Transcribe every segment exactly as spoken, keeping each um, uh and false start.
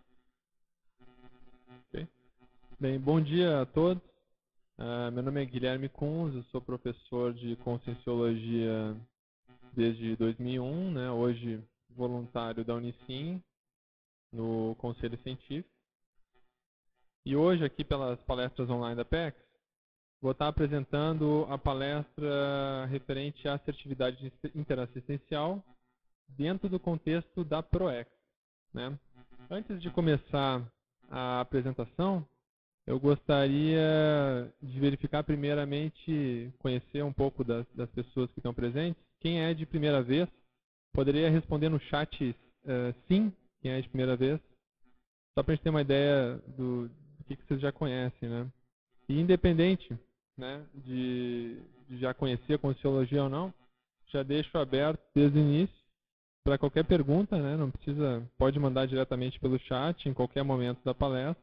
Ok. Bem, bom dia a todos. Uh, meu nome é Guilherme Kunz, eu sou professor de Conscienciologia desde dois mil e um, né? Hoje voluntário da Unicim, no Conselho Científico. E hoje, aqui pelas palestras online da PEX, vou estar apresentando a palestra referente à assertividade interassistencial dentro do contexto da PROEX, né? Antes de começar a apresentação, eu gostaria de verificar primeiramente, conhecer um pouco das, das pessoas que estão presentes. Quem é de primeira vez, poderia responder no chat uh, sim, quem é de primeira vez, só para a gente ter uma ideia do, do que, que vocês já conhecem, né? E independente, né, de, de já conhecer a Conscienciologia ou não, já deixo aberto desde o início para qualquer pergunta, né? Não precisa, pode mandar diretamente pelo chat em qualquer momento da palestra.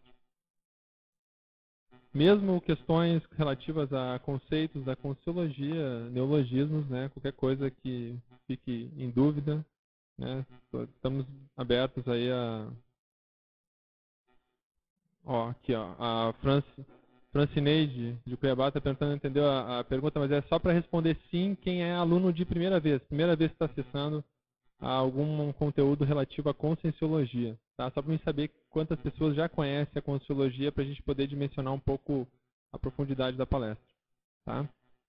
Mesmo questões relativas a conceitos da Conscienciologia, neologismos, né, qualquer coisa que fique em dúvida, né, estamos abertos aí a... Ó, aqui, ó, a Franci, Francineide de Cuiabá está perguntando, entendeu a, a pergunta, mas é só para responder sim quem é aluno de primeira vez, primeira vez que está acessando a algum conteúdo relativo à Conscienciologia, tá? Só para mim saber quantas pessoas já conhecem a Conscienciologia para a gente poder dimensionar um pouco a profundidade da palestra, tá?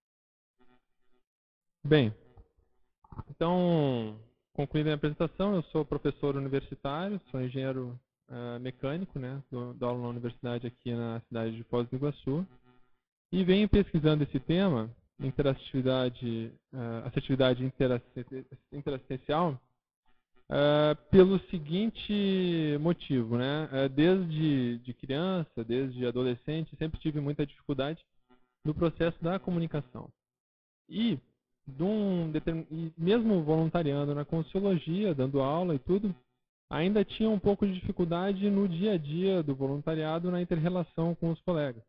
Bem, então, concluindo a minha apresentação, eu sou professor universitário, sou engenheiro uh, mecânico, né? Dou, dou aula na universidade aqui na cidade de Foz do Iguaçu e venho pesquisando esse tema, interatividade, uh, assertividade interassistencial, Uh, pelo seguinte motivo, né? Uh, desde de criança, desde adolescente, sempre tive muita dificuldade no processo da comunicação. E, de um determin... e mesmo voluntariando na Conscienciologia, dando aula e tudo, ainda tinha um pouco de dificuldade no dia a dia do voluntariado na inter-relação com os colegas.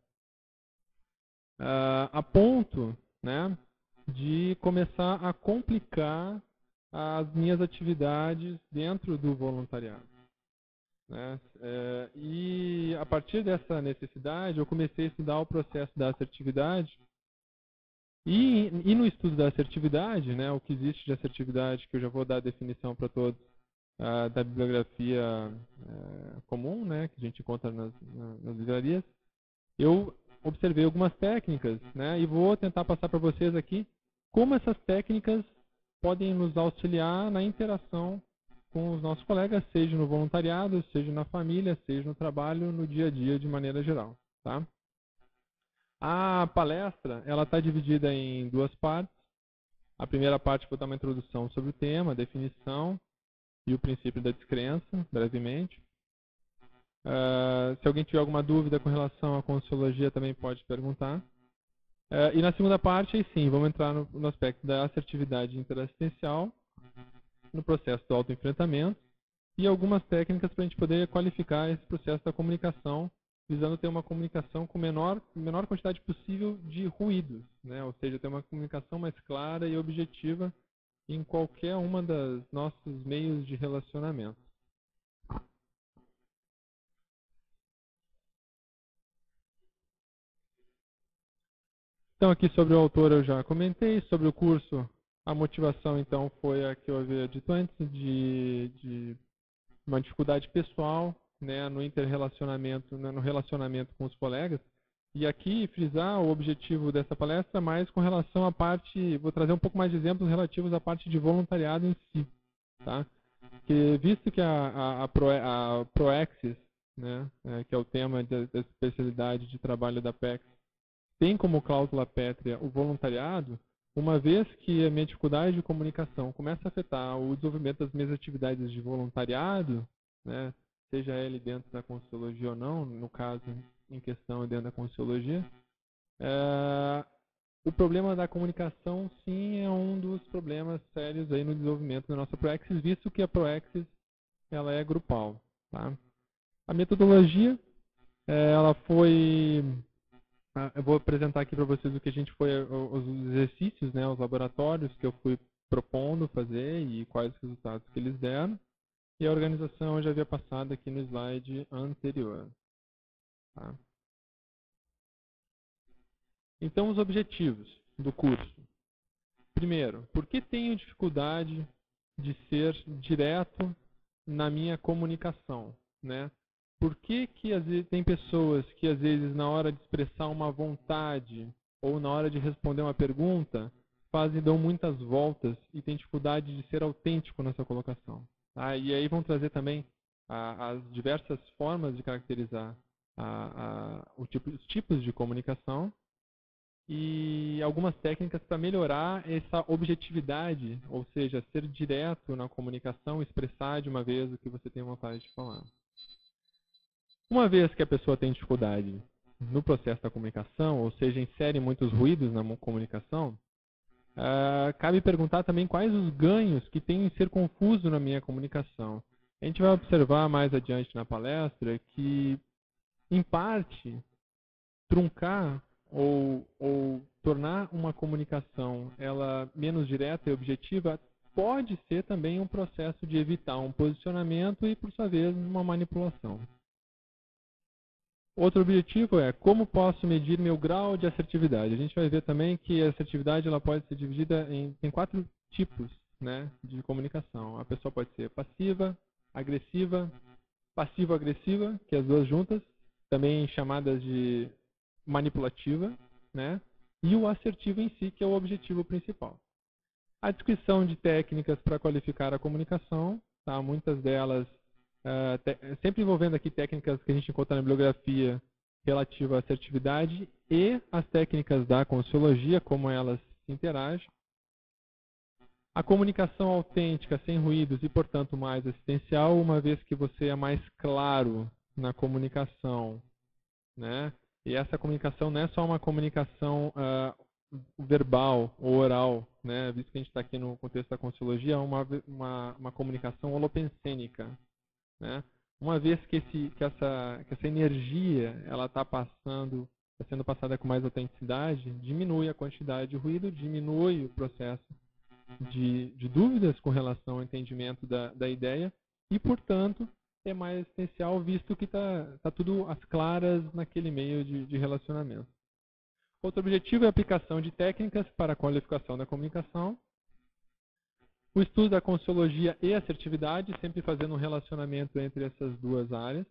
Uh, a ponto, né, de começar a complicar as minhas atividades dentro do voluntariado, né? É, e a partir dessa necessidade, eu comecei a estudar o processo da assertividade. E, e no estudo da assertividade, né, o que existe de assertividade, que eu já vou dar a definição para todos, uh, da bibliografia uh, comum, né, que a gente encontra nas, nas livrarias, eu observei algumas técnicas, né, e vou tentar passar para vocês aqui como essas técnicas podem nos auxiliar na interação com os nossos colegas, seja no voluntariado, seja na família, seja no trabalho, no dia a dia, de maneira geral, tá? A palestra, ela está dividida em duas partes. A primeira parte vou dar uma introdução sobre o tema, a definição e o princípio da descrença, brevemente. Uh, se alguém tiver alguma dúvida com relação à Conscienciologia, também pode perguntar. Uh, e na segunda parte, aí sim, vamos entrar no, no aspecto da assertividade interassistencial, no processo do autoenfrentamento e algumas técnicas para a gente poder qualificar esse processo da comunicação, visando ter uma comunicação com menor, menor quantidade possível de ruídos, né? Ou seja, ter uma comunicação mais clara e objetiva em qualquer uma dos nossos meios de relacionamento. Então, aqui sobre o autor eu já comentei, sobre o curso, a motivação então foi a que eu havia dito antes, de, de uma dificuldade pessoal, né, no interrelacionamento, no relacionamento com os colegas. E aqui frisar o objetivo dessa palestra mais com relação à parte, vou trazer um pouco mais de exemplos relativos à parte de voluntariado em si, tá? Que visto que a, a, a, Pro, a Proexis, né, é, que é o tema da, da especialidade de trabalho da PEX, tem como cláusula pétrea o voluntariado, uma vez que a minha dificuldade de comunicação começa a afetar o desenvolvimento das minhas atividades de voluntariado, né, seja ele dentro da Conscienciologia ou não, no caso em questão dentro da Conscienciologia, é, o problema da comunicação sim é um dos problemas sérios aí no desenvolvimento da nossa Proexis, visto que a Proexis ela é grupal, tá? A metodologia, é, ela foi... Eu vou apresentar aqui para vocês o que a gente foi, os exercícios, né, os laboratórios que eu fui propondo fazer e quais os resultados que eles deram. e a organização eu já havia passado aqui no slide anterior. Tá? Então, os objetivos do curso. Primeiro, por que tenho dificuldade de ser direto na minha comunicação, né? Por que que às vezes tem pessoas que às vezes na hora de expressar uma vontade ou na hora de responder uma pergunta fazem dão muitas voltas e têm dificuldade de ser autêntico nessa colocação, tá? E aí vão trazer também a, as diversas formas de caracterizar a, a, o tipo, os tipos de comunicação e algumas técnicas para melhorar essa objetividade, ou seja, ser direto na comunicação, expressar de uma vez o que você tem vontade de falar. Uma vez que a pessoa tem dificuldade no processo da comunicação, ou seja, insere muitos ruídos na comunicação, uh, cabe perguntar também quais os ganhos que tem em ser confuso na minha comunicação. A gente vai observar mais adiante na palestra que, em parte, truncar ou, ou tornar uma comunicação ela menos direta e objetiva pode ser também um processo de evitar um posicionamento e, por sua vez, uma manipulação. Outro objetivo é como posso medir meu grau de assertividade. A gente vai ver também que a assertividade ela pode ser dividida em, em quatro tipos, né, de comunicação. A pessoa pode ser passiva, agressiva, passivo-agressiva, que é as duas juntas, também chamadas de manipulativa, né? E o assertivo em si, que é o objetivo principal. A descrição de técnicas para qualificar a comunicação, tá? Muitas delas, uh, te, sempre envolvendo aqui técnicas que a gente encontra na bibliografia relativa à assertividade e as técnicas da Consciologia, como elas se interagem. A comunicação autêntica, sem ruídos e, portanto, mais assistencial, uma vez que você é mais claro na comunicação, né? E essa comunicação não é só uma comunicação uh, verbal ou oral, né? Visto que a gente está aqui no contexto da Consciologia, é uma, uma, uma comunicação holopensênica, né? Uma vez que, esse, que, essa, que essa energia ela está passando, está sendo passada com mais autenticidade, diminui a quantidade de ruído, diminui o processo de, de dúvidas com relação ao entendimento da, da ideia e, portanto, é mais essencial, visto que está tá tudo às claras naquele meio de, de relacionamento. Outro objetivo é a aplicação de técnicas para a qualificação da comunicação. O estudo da Consciologia e assertividade, sempre fazendo um relacionamento entre essas duas áreas.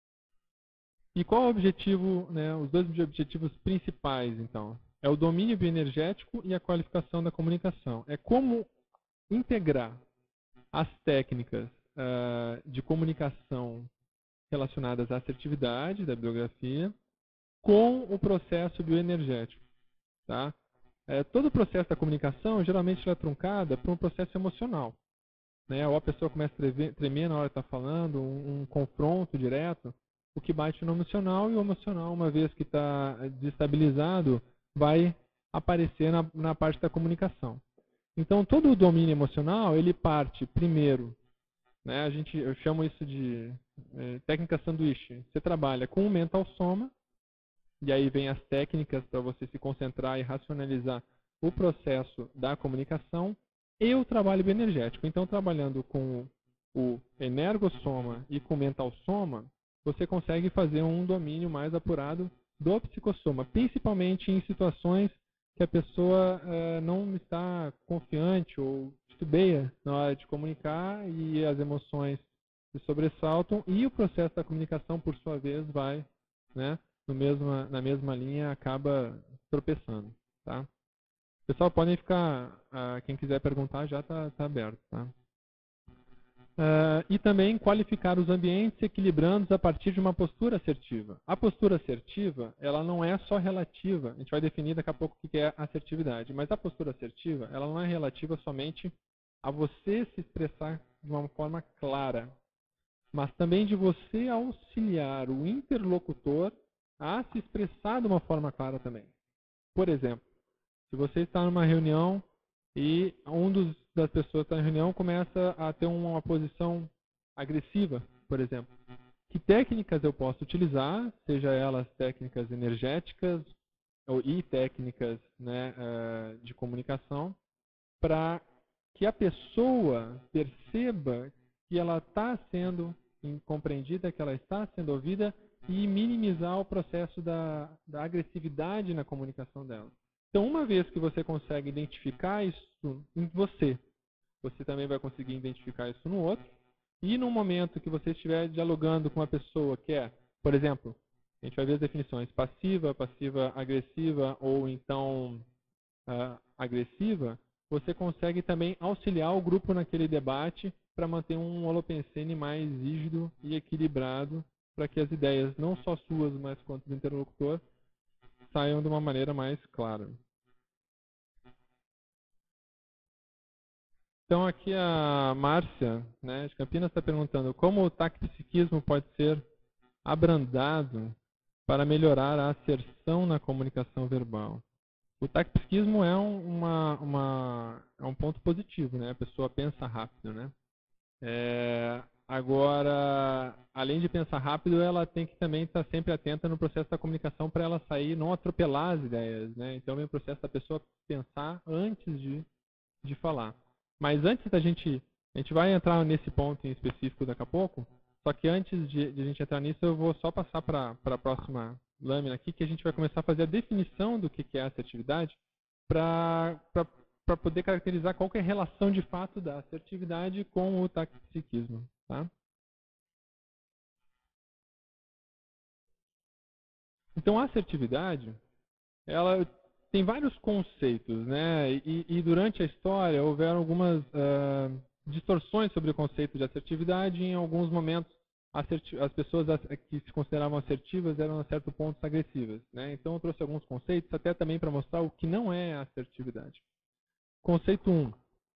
E qual é o objetivo, né, os dois objetivos principais, então? É o domínio bioenergético e a qualificação da comunicação. É como integrar as técnicas Uh, de comunicação relacionadas à assertividade da bibliografia com o processo bioenergético. Tá? É, todo o processo da comunicação geralmente é truncada por um processo emocional. Né? Ou a pessoa começa a tremer, tremer na hora que está falando, um, um confronto direto, o que bate no emocional, e o emocional, uma vez que está desestabilizado, vai aparecer na, na parte da comunicação. Então, todo o domínio emocional, ele parte primeiro, né, a gente, eu chamo isso de é, técnica sanduíche. Você trabalha com o mental soma, e aí vem as técnicas para você se concentrar e racionalizar o processo da comunicação, e o trabalho bioenergético. Então, trabalhando com o energossoma e com o mental soma, você consegue fazer um domínio mais apurado do psicossoma, principalmente em situações que a pessoa é, não está confiante ou titubeia na hora de comunicar e as emoções se sobressaltam, e o processo da comunicação, por sua vez, vai, né, no mesma, na mesma linha, acaba tropeçando. Tá? Pessoal, podem ficar, uh, quem quiser perguntar já está tá aberto. Tá? Uh, e também qualificar os ambientes equilibrando a partir de uma postura assertiva. A postura assertiva, ela não é só relativa, a gente vai definir daqui a pouco o que é assertividade, mas a postura assertiva, ela não é relativa somente a você se expressar de uma forma clara, mas também de você auxiliar o interlocutor a se expressar de uma forma clara também. Por exemplo, se você está numa reunião e um dos, das pessoas que está na reunião começa a ter uma posição agressiva, por exemplo, que técnicas eu posso utilizar, seja elas técnicas energéticas ou e técnicas, né, uh, de comunicação, para que a pessoa perceba que ela está sendo compreendida, que ela está sendo ouvida e minimizar o processo da, da agressividade na comunicação dela. Então, uma vez que você consegue identificar isso em você, você também vai conseguir identificar isso no outro. E no momento que você estiver dialogando com uma pessoa que é, por exemplo, a gente vai ver as definições passiva, passiva agressiva ou então uh, agressiva, você consegue também auxiliar o grupo naquele debate para manter um holopensene mais rígido e equilibrado, para que as ideias, não só suas, mas quanto do interlocutor, saiam de uma maneira mais clara. Então aqui a Márcia, né, de Campinas, está perguntando como o taxpsiquismo pode ser abrandado para melhorar a asserção na comunicação verbal. O taxpsiquismo é um, uma, uma, é um ponto positivo, né? A pessoa pensa rápido, né? É, agora, além de pensar rápido, ela tem que também estar sempre atenta no processo da comunicação para ela sair, não atropelar as ideias, né? Então, é o processo da pessoa pensar antes de, de falar. Mas antes da gente, a gente vai entrar nesse ponto em específico daqui a pouco, só que antes de, de a gente entrar nisso, eu vou só passar para a próxima lâmina aqui, que a gente vai começar a fazer a definição do que, que é assertividade, para para poder caracterizar qual que é a relação de fato da assertividade com o taxpsiquismo. Tá? Então, a assertividade, ela tem vários conceitos, né? E, e durante a história houveram algumas uh, distorções sobre o conceito de assertividade. E em alguns momentos, as pessoas que se consideravam assertivas eram, a certo ponto, agressivas. Né? Então, eu trouxe alguns conceitos, até também para mostrar o que não é assertividade. Conceito um.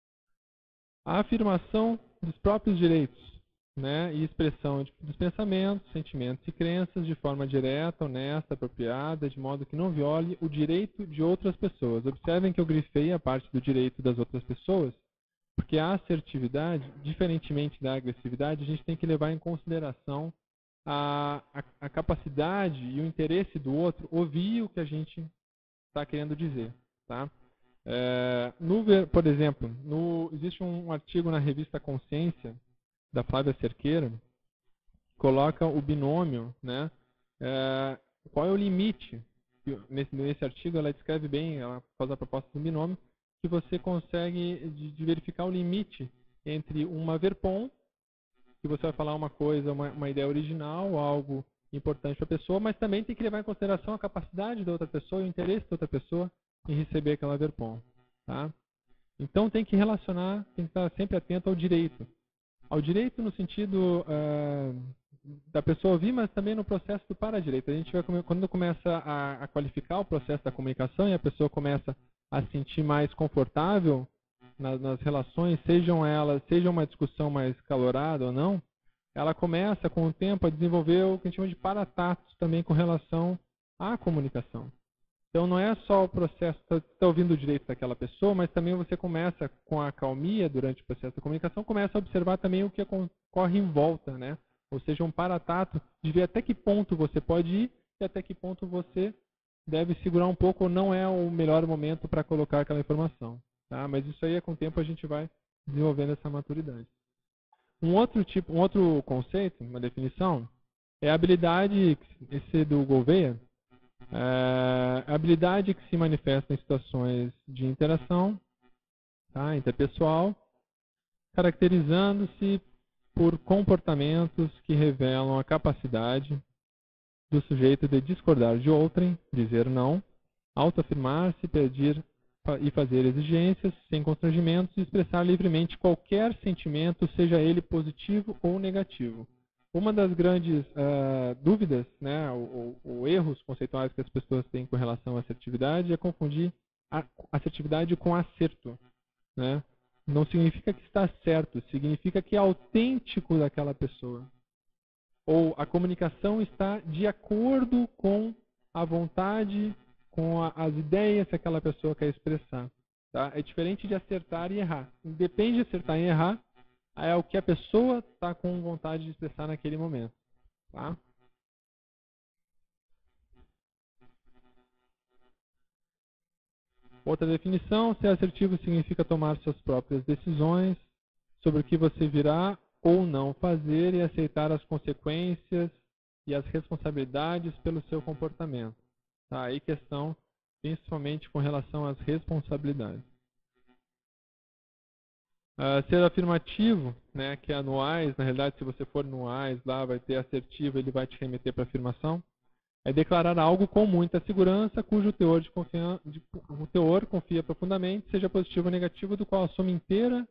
A afirmação dos próprios direitos, né, e expressão de, dos pensamentos, sentimentos e crenças de forma direta, honesta, apropriada, de modo que não viole o direito de outras pessoas. Observem que eu grifei a parte do direito das outras pessoas, porque a assertividade, diferentemente da agressividade, a gente tem que levar em consideração a, a, a capacidade e o interesse do outro ouvir o que a gente está querendo dizer. Tá? É, no, por exemplo, no, existe um artigo na revista Consciência, da Flávia Cerqueira, que coloca o binômio, né? É, qual é o limite? Nesse, nesse artigo ela descreve bem, ela faz a proposta do binômio, que você consegue de, de verificar o limite entre uma verpom, que você vai falar uma coisa, uma, uma ideia original, algo importante para a pessoa, mas também tem que levar em consideração a capacidade da outra pessoa e o interesse da outra pessoa em receber aquela verpom. Tá? Então tem que relacionar, tem que estar sempre atento ao direito. Ao direito no sentido uh, da pessoa ouvir, mas também no processo do para-direito. A gente vai, quando começa a, a qualificar o processo da comunicação e a pessoa começa a se sentir mais confortável nas, nas relações, sejam elas, seja uma discussão mais calorada ou não, ela começa com o tempo a desenvolver o que a gente chama de paratatos também com relação à comunicação. Então não é só o processo, você está ouvindo o direito daquela pessoa, mas também você começa com a calmia durante o processo da comunicação, começa a observar também o que ocorre em volta, né? Ou seja, um paratato de ver até que ponto você pode ir e até que ponto você deve segurar um pouco ou não é o melhor momento para colocar aquela informação. Tá? Mas isso aí, com o tempo, a gente vai desenvolvendo essa maturidade. Um outro tipo, um outro conceito, uma definição, é a habilidade, esse do Gouveia, é a habilidade que se manifesta em situações de interação, tá, interpessoal, caracterizando-se por comportamentos que revelam a capacidade do sujeito de discordar de outrem, dizer não, autoafirmar-se, pedir e fazer exigências sem constrangimentos e expressar livremente qualquer sentimento, seja ele positivo ou negativo. Uma das grandes uh, dúvidas, né, ou, ou erros conceituais que as pessoas têm com relação à assertividade é confundir a assertividade com acerto. Né? Não significa que está certo, significa que é autêntico daquela pessoa. Ou a comunicação está de acordo com a vontade, com a, as ideias que aquela pessoa quer expressar. Tá? É diferente de acertar e errar. Depende de acertar e errar, é o que a pessoa está com vontade de expressar naquele momento. Tá? Outra definição, ser assertivo significa tomar suas próprias decisões sobre o que você virá ou não fazer e aceitar as consequências e as responsabilidades pelo seu comportamento. Tá? Aí questão principalmente com relação às responsabilidades. Uh, ser afirmativo, né, que é anuais, na realidade se você for anuais, lá vai ter assertivo, ele vai te remeter para afirmação. É declarar algo com muita segurança, cujo teor, de confia, de, o teor confia profundamente, seja positivo ou negativo, do qual assume inteira,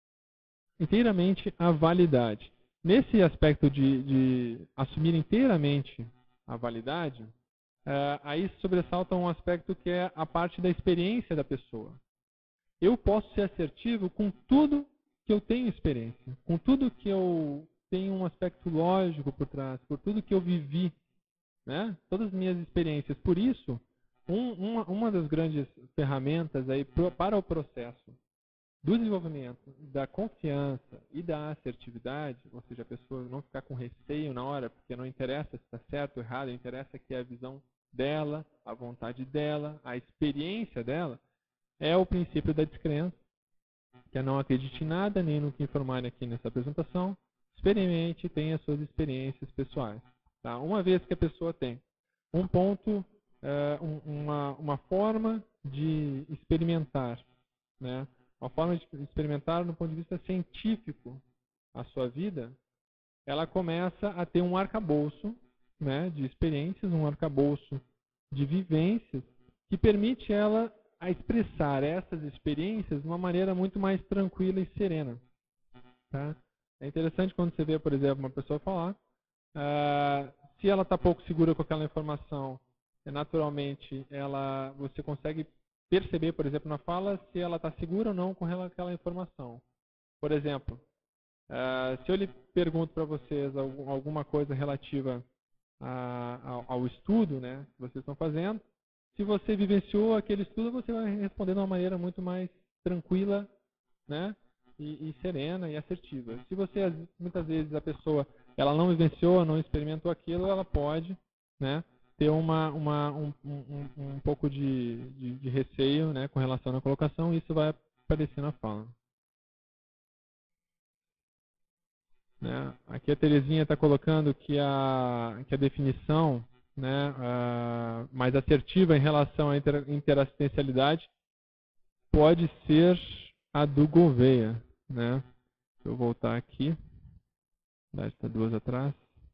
inteiramente a validade. Nesse aspecto de, de assumir inteiramente a validade, uh, aí sobressalta um aspecto que é a parte da experiência da pessoa. Eu posso ser assertivo com tudo que eu tenho experiência, com tudo que eu tenho um aspecto lógico por trás, por tudo que eu vivi, né? Todas as minhas experiências. Por isso, um, uma, uma das grandes ferramentas aí pro, para o processo do desenvolvimento da confiança e da assertividade, ou seja, a pessoa não ficar com receio na hora, porque não interessa se está certo ou errado, interessa que é a visão dela, a vontade dela, a experiência dela, é o princípio da descrença, que é não acredite em nada, nem no que informarem aqui nessa apresentação. Experimente e tenha suas experiências pessoais. Tá? Uma vez que a pessoa tem um ponto, é, um, uma, uma forma de experimentar, né? Uma forma de experimentar no ponto de vista científico a sua vida, ela começa a ter um arcabouço, né, de experiências, um arcabouço de vivências que permite ela a expressar essas experiências de uma maneira muito mais tranquila e serena. Tá? É interessante quando você vê, por exemplo, uma pessoa falar, uh, se ela está pouco segura com aquela informação, é, naturalmente ela, você consegue perceber, por exemplo, na fala, se ela está segura ou não com aquela informação. Por exemplo, uh, se eu lhe pergunto para vocês alguma coisa relativa a, ao, ao estudo, né, que vocês estão fazendo, se você vivenciou aquele estudo, você vai responder de uma maneira muito mais tranquila, né, e, e serena e assertiva. Se você, muitas vezes, a pessoa ela não vivenciou, não experimentou aquilo, ela pode, né, ter uma, uma, um, um, um pouco de, de, de receio, né, com relação à colocação, e isso vai aparecer na fala. Né? Aqui a Terezinha está colocando que a, que a definição, né, uh, mais assertiva em relação à inter, interassistencialidade pode ser a do Gouveia. Né? Deixa eu voltar aqui. Está duas atrás.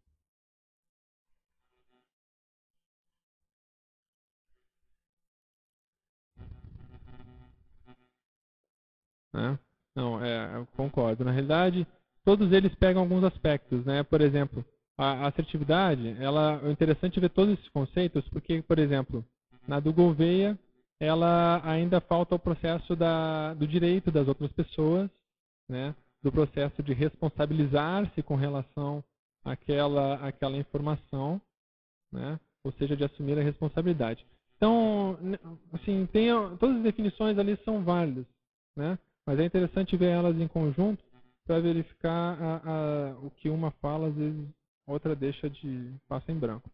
Né? Não, é, eu concordo. Na realidade, todos eles pegam alguns aspectos. Né? Por exemplo, a assertividade, ela, é interessante ver todos esses conceitos, porque, por exemplo, na do Gouveia, ela ainda falta o processo da, do direito das outras pessoas, né? Do processo de responsabilizar-se com relação àquela, àquela informação, né? Ou seja, de assumir a responsabilidade. Então, assim, tem, todas as definições ali são válidas, né? Mas é interessante ver elas em conjunto para verificar a, a, o que uma fala, às vezes outra deixa de passa em branco.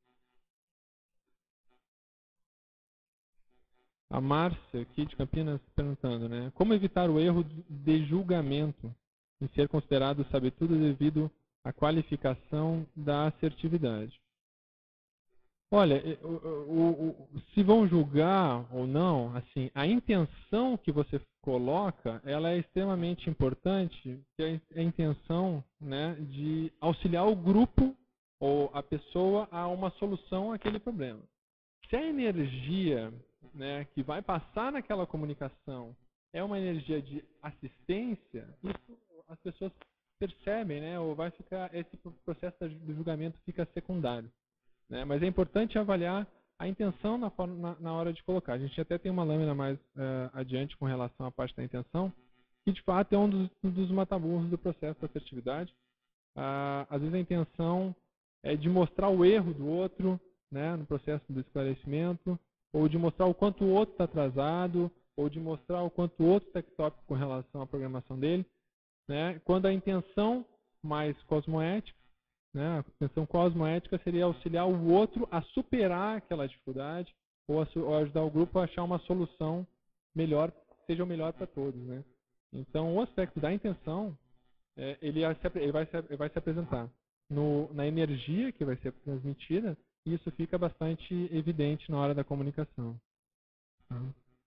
A Márcia, aqui de Campinas, perguntando, né? Como evitar o erro de julgamento em ser considerado sabe tudo devido à qualificação da assertividade? Olha, o, o, o, se vão julgar ou não, assim, a intenção que você coloca, ela é extremamente importante, que é a intenção, né, de auxiliar o grupo ou a pessoa a uma solução àquele problema. Se a energia, né, que vai passar naquela comunicação é uma energia de assistência, isso as pessoas percebem, né, ou vai ficar, esse processo do julgamento fica secundário. Né? Mas é importante avaliar a intenção na, na, na hora de colocar. A gente até tem uma lâmina mais uh, adiante com relação à parte da intenção, que de fato é um dos, dos mataburros do processo da assertividade. Uh, às vezes a intenção é de mostrar o erro do outro, né, no processo do esclarecimento, ou de mostrar o quanto o outro está atrasado, ou de mostrar o quanto o outro está tópico com relação à programação dele. Né? Quando a intenção mais cosmoética, né? A intenção cosmoética seria auxiliar o outro a superar aquela dificuldade ou, a, ou ajudar o grupo a achar uma solução melhor, que seja o melhor para todos. Né? Então, o aspecto da intenção é, ele, ele, vai se, ele vai se apresentar no, na energia que vai ser transmitida, e isso fica bastante evidente na hora da comunicação. Tá?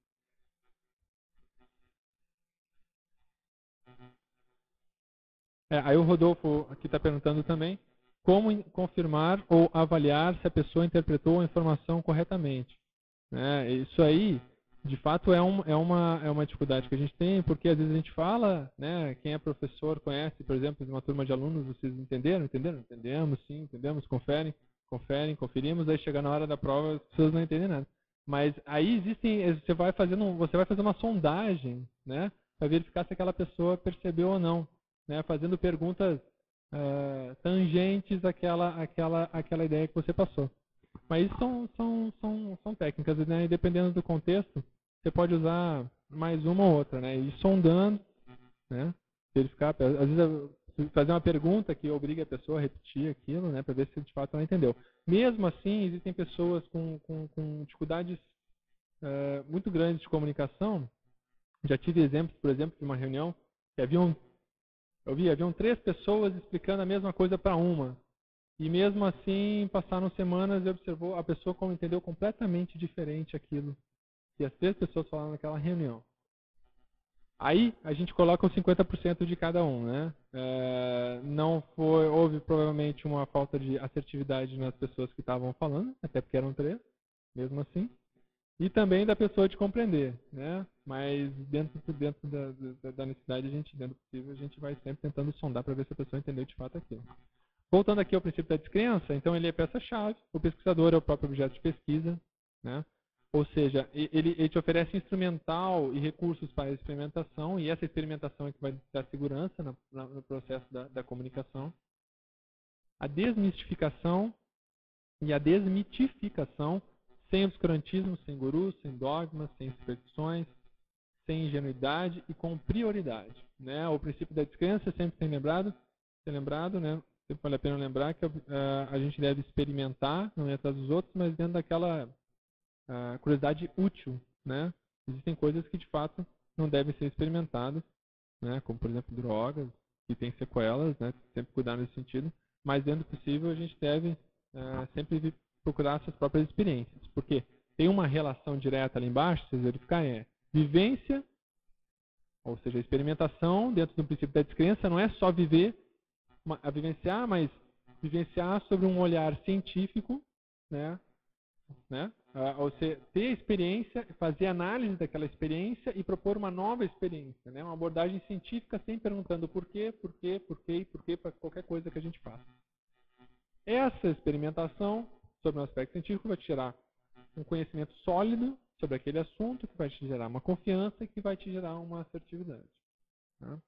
É, aí o Rodolfo aqui está perguntando também como confirmar ou avaliar se a pessoa interpretou a informação corretamente. Né? Isso aí, de fato, é, um, é, uma, é uma dificuldade que a gente tem, porque às vezes a gente fala, né, quem é professor conhece, por exemplo, de uma turma de alunos, vocês entenderam? Entenderam? Entendemos, sim, entendemos, conferem, conferem, conferimos, aí chega na hora da prova, as pessoas não entendem nada. Mas aí existem, você vai fazendo, você vai fazer uma sondagem, né, para verificar se aquela pessoa percebeu ou não, né, fazendo perguntas uh, tangentes àquela, àquela, àquela ideia que você passou. Mas isso são, são, são, são técnicas, né? E dependendo do contexto, você pode usar mais uma ou outra, né? Ir sondando, né? Verificar, às vezes fazer uma pergunta que obriga a pessoa a repetir aquilo, né? Para ver se de fato ela entendeu. Mesmo assim, existem pessoas com, com, com dificuldades uh, muito grandes de comunicação. Já tive exemplos, por exemplo, de uma reunião que haviam, eu vi, haviam três pessoas explicando a mesma coisa para uma. E mesmo assim, passaram semanas e observou a pessoa como entendeu completamente diferente aquilo que as três pessoas falaram naquela reunião. Aí a gente coloca os cinquenta por cento de cada um, né? É, não foi, houve provavelmente uma falta de assertividade nas pessoas que estavam falando, até porque eram três, mesmo assim. E também da pessoa de compreender, né? Mas dentro, dentro da, da, da necessidade, a gente, dentro do possível, a gente vai sempre tentando sondar para ver se a pessoa entendeu de fato aquilo. Voltando aqui ao princípio da descrença, então ele é peça-chave, o pesquisador é o próprio objeto de pesquisa, né? Ou seja, ele, ele te oferece instrumental e recursos para a experimentação, e essa experimentação é que vai dar segurança na, na, no processo da, da comunicação. A desmistificação e a desmitificação, sem obscurantismo, sem gurus, sem dogmas, sem superstições, sem ingenuidade e com prioridade. Né? O princípio da descrença sempre tem lembrado, tem lembrado, né? Sempre vale a pena lembrar que uh, a gente deve experimentar, não ir atrás dos outros, mas dentro daquela uh, curiosidade útil, né? Existem coisas que de fato não devem ser experimentadas, né? Como por exemplo drogas, que têm sequelas, né? Sempre cuidar nesse sentido, mas dentro do possível a gente deve uh, sempre procurar suas próprias experiências, porque tem uma relação direta ali embaixo, se vocês verificarem, é vivência, ou seja, a experimentação dentro do princípio da descrença não é só viver a vivenciar, mas vivenciar sobre um olhar científico, né? Né? Ou seja, ter a experiência, fazer análise daquela experiência e propor uma nova experiência, né? Uma abordagem científica sem perguntando por quê, por quê, por quê e por quê para qualquer coisa que a gente faça. Essa experimentação sobre um aspecto científico vai te gerar um conhecimento sólido sobre aquele assunto, que vai te gerar uma confiança e que vai te gerar uma assertividade. Né?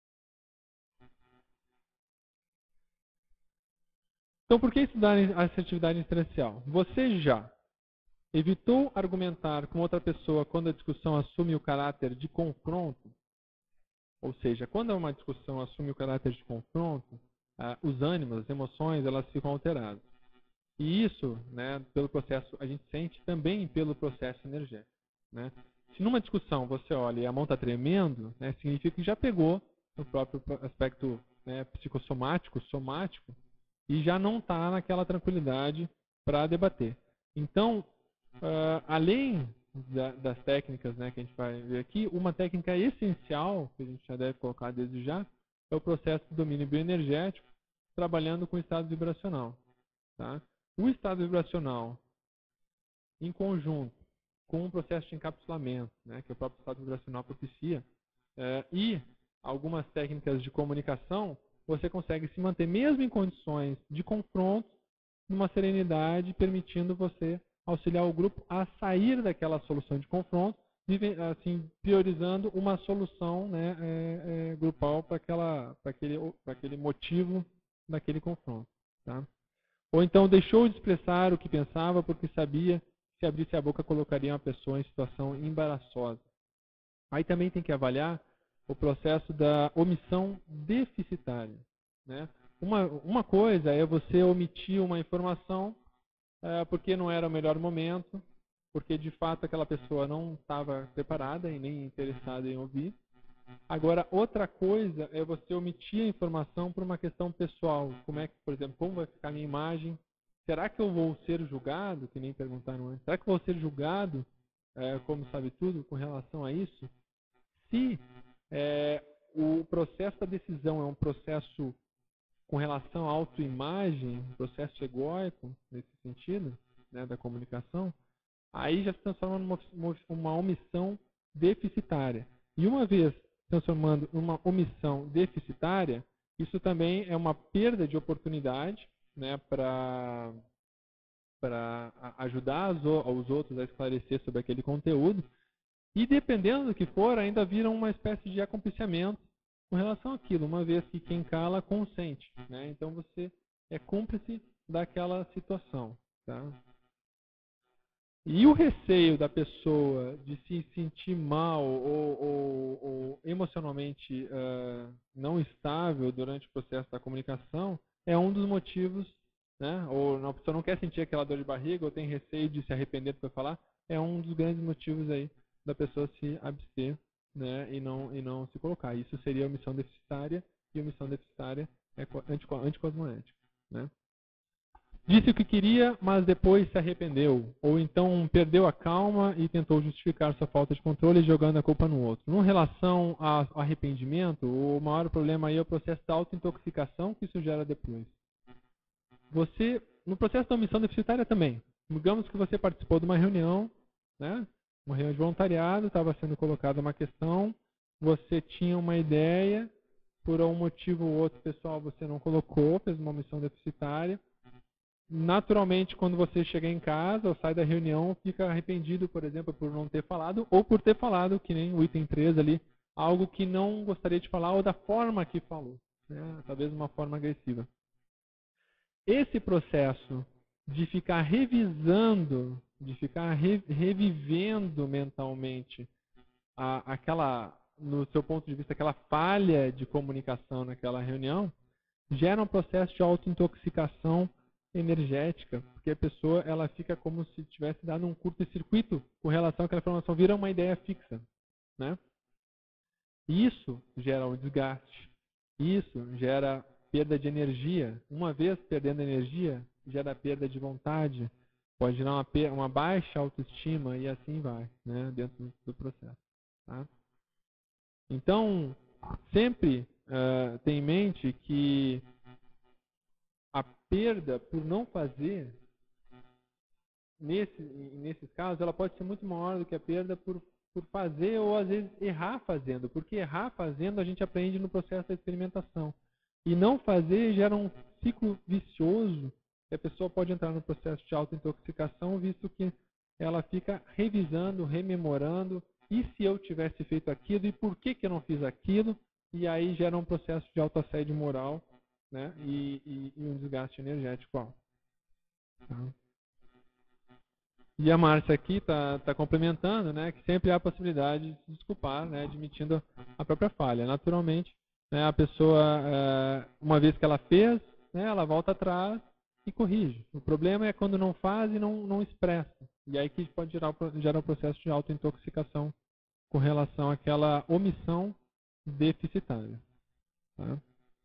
Então, por que estudar a assertividade inicial? Você já evitou argumentar com outra pessoa quando a discussão assume o caráter de confronto? Ou seja, quando uma discussão assume o caráter de confronto, ah, os ânimos, as emoções, elas ficam alteradas. E isso, né, pelo processo, a gente sente também pelo processo energético. Né? Se numa discussão você olha e a mão está tremendo, né, significa que já pegou o próprio aspecto, né, psicossomático, somático, e já não está naquela tranquilidade para debater. Então, uh, além da, das técnicas, né, que a gente vai ver aqui, uma técnica essencial, que a gente já deve colocar desde já, é o processo de domínio bioenergético, trabalhando com o estado vibracional. Tá? O estado vibracional, em conjunto com o processo de encapsulamento, né, que o próprio estado vibracional propicia, uh, e algumas técnicas de comunicação, você consegue se manter mesmo em condições de confronto, numa serenidade, permitindo você auxiliar o grupo a sair daquela solução de confronto, assim, priorizando uma solução, né, é, é, grupal para aquele, aquele motivo daquele confronto. Tá? Ou então deixou de expressar o que pensava porque sabia que se abrisse a boca colocaria uma pessoa em situação embaraçosa. Aí também tem que avaliar o processo da omissão deficitária. Né? Uma, uma coisa é você omitir uma informação é, porque não era o melhor momento, porque de fato aquela pessoa não estava preparada e nem interessada em ouvir. Agora, outra coisa é você omitir a informação por uma questão pessoal. Como é que, por exemplo, como vai ficar a minha imagem? Será que eu vou ser julgado? Que nem perguntaram antes. Será que eu vou ser julgado, é, como sabe tudo, com relação a isso? Se é, o processo da decisão é um processo com relação à autoimagem, um processo egóico, nesse sentido, né, da comunicação, aí já se transforma numa uma omissão deficitária. E uma vez transformando numa omissão deficitária, isso também é uma perda de oportunidade, né, para para ajudar os outros a esclarecer sobre aquele conteúdo. E dependendo do que for, ainda vira uma espécie de acompliciamento com relação àquilo, uma vez que quem cala consente, né? Então você é cúmplice daquela situação, tá? E o receio da pessoa de se sentir mal ou, ou, ou emocionalmente uh, não estável durante o processo da comunicação é um dos motivos, né? Ou a pessoa não quer sentir aquela dor de barriga ou tem receio de se arrepender do que vai falar, é um dos grandes motivos aí da pessoa se abster, né? E não, e não se colocar. Isso seria omissão deficitária, e omissão deficitária é anticosmoética, né? Disse o que queria, mas depois se arrependeu. Ou então perdeu a calma e tentou justificar sua falta de controle jogando a culpa no outro. Em relação ao arrependimento, o maior problema aí é o processo da autointoxicação que isso gera depois. Você, no processo da omissão deficitária também, digamos que você participou de uma reunião, né? Uma reunião de voluntariado, estava sendo colocada uma questão, você tinha uma ideia, por um motivo ou outro pessoal você não colocou, fez uma omissão deficitária. Naturalmente, quando você chega em casa ou sai da reunião, fica arrependido, por exemplo, por não ter falado ou por ter falado, que nem o item três ali, algo que não gostaria de falar ou da forma que falou, né? Talvez uma forma agressiva. Esse processo de ficar revisando, de ficar re, revivendo mentalmente a, aquela, no seu ponto de vista, aquela falha de comunicação naquela reunião, gera um processo de autointoxicação energética, porque a pessoa ela fica como se tivesse dado um curto-circuito com relação àquela informação, vira uma ideia fixa, né? Isso gera um desgaste, isso gera perda de energia. Uma vez perdendo energia, gera perda de vontade, pode gerar uma, uma baixa autoestima e assim vai, né? Dentro do processo, tá? Então, sempre uh, tem em mente que a perda por não fazer, nesse, nesses casos, ela pode ser muito maior do que a perda por, por fazer ou às vezes errar fazendo. Porque errar fazendo a gente aprende no processo da experimentação. E não fazer gera um ciclo vicioso que a pessoa pode entrar no processo de autointoxicação, visto que ela fica revisando, rememorando, e se eu tivesse feito aquilo, e por que, que eu não fiz aquilo, e aí gera um processo de autoassédio moral, né? E, e, e um desgaste energético alto. Tá? E a Márcia aqui está tá complementando, né, que sempre há a possibilidade de se desculpar, né, admitindo a própria falha. Naturalmente, né, a pessoa, é, uma vez que ela fez, né, ela volta atrás e corrige. O problema é quando não faz e não, não expressa. E aí que pode gerar, gerar o processo de autointoxicação com relação àquela omissão deficitária. Tá?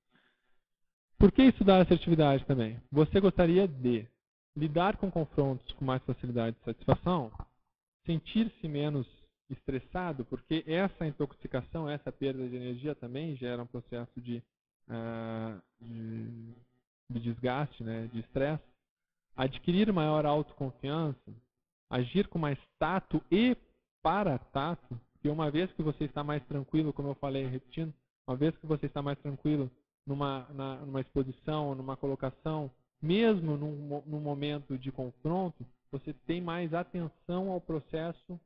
Por que estudar assertividade também? Você gostaria de lidar com confrontos com mais facilidade e satisfação? Sentir-se menos estressado? Porque essa intoxicação, essa perda de energia também gera um processo de, uh, de, de desgaste, né, de estresse. Adquirir maior autoconfiança? Agir com mais tato e para tato? Porque uma vez que você está mais tranquilo, como eu falei, repetindo, uma vez que você está mais tranquilo numa, na, numa exposição, numa colocação, mesmo num, num momento de confronto, você tem mais atenção ao processo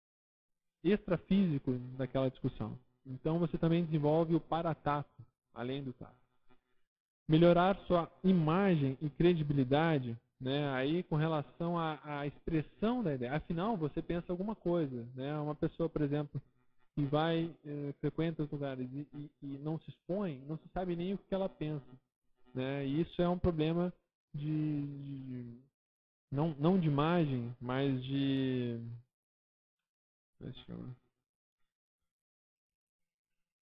extrafísico daquela discussão. Então você também desenvolve o paratato, além do tato. Melhorar sua imagem e credibilidade, né, aí com relação à, à expressão da ideia. Afinal, você pensa alguma coisa, né? Uma pessoa, por exemplo, que vai, eh, frequenta os lugares e, e, e não se expõe, não se sabe nem o que ela pensa, né? E isso é um problema de, de não, não de imagem, mas de, deixa eu,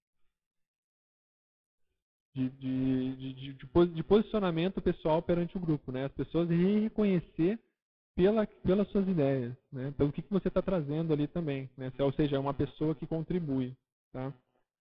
de, de, de, de, de posicionamento pessoal perante o grupo, né? As pessoas reconhecer pela, pelas suas ideias, né? Pelo que, que você está trazendo ali também, né? Ou seja, é uma pessoa que contribui, tá?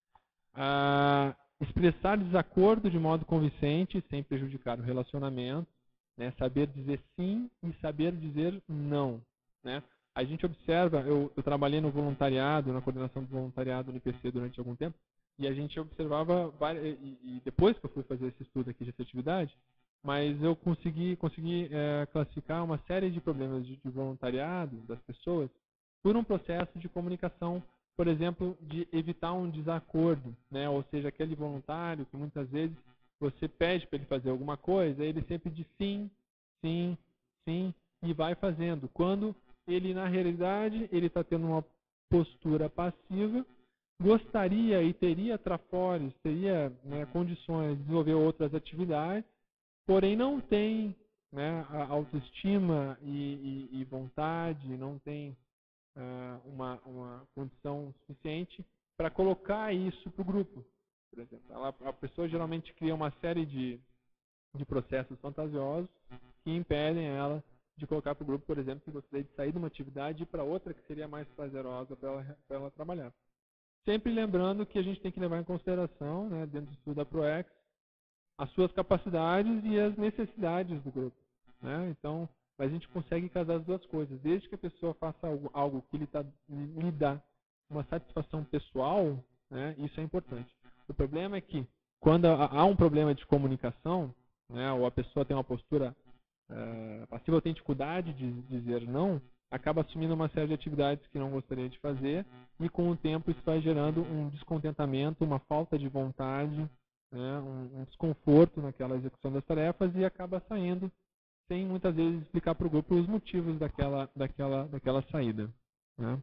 Ah, expressar desacordo de modo convincente, sem prejudicar o relacionamento, né? Saber dizer sim e saber dizer não, né? A gente observa, eu, eu trabalhei no voluntariado, na coordenação do voluntariado no I P C durante algum tempo, e a gente observava, várias, e, e depois que eu fui fazer esse estudo aqui de assertividade, mas eu consegui, consegui é, classificar uma série de problemas de, de voluntariado das pessoas por um processo de comunicação, por exemplo, de evitar um desacordo, né? Ou seja, aquele voluntário que muitas vezes você pede para ele fazer alguma coisa, ele sempre diz sim, sim, sim, e vai fazendo. Quando ele, na realidade, ele está tendo uma postura passiva, gostaria e teria trafores, teria, né, condições de desenvolver outras atividades, porém não tem, né, a autoestima e, e, e vontade, não tem uh, uma, uma condição suficiente para colocar isso para o grupo. Por exemplo, ela, a pessoa geralmente cria uma série de, de processos fantasiosos que impedem ela de colocar para o grupo, por exemplo, que gostaria de sair de uma atividade e ir para outra que seria mais prazerosa para ela, para ela trabalhar. Sempre lembrando que a gente tem que levar em consideração, né, dentro do estudo da ProEx, as suas capacidades e as necessidades do grupo, né? Então, a gente consegue casar as duas coisas. Desde que a pessoa faça algo, algo que lhe, tá, lhe dá uma satisfação pessoal, né, isso é importante. O problema é que, quando há um problema de comunicação, né, ou a pessoa tem uma postura uh, passiva, ou tem dificuldade de dizer não, acaba assumindo uma série de atividades que não gostaria de fazer e com o tempo isso vai gerando um descontentamento, uma falta de vontade, né, um, um desconforto naquela execução das tarefas e acaba saindo sem muitas vezes explicar para o grupo os motivos daquela, daquela, daquela saída, né.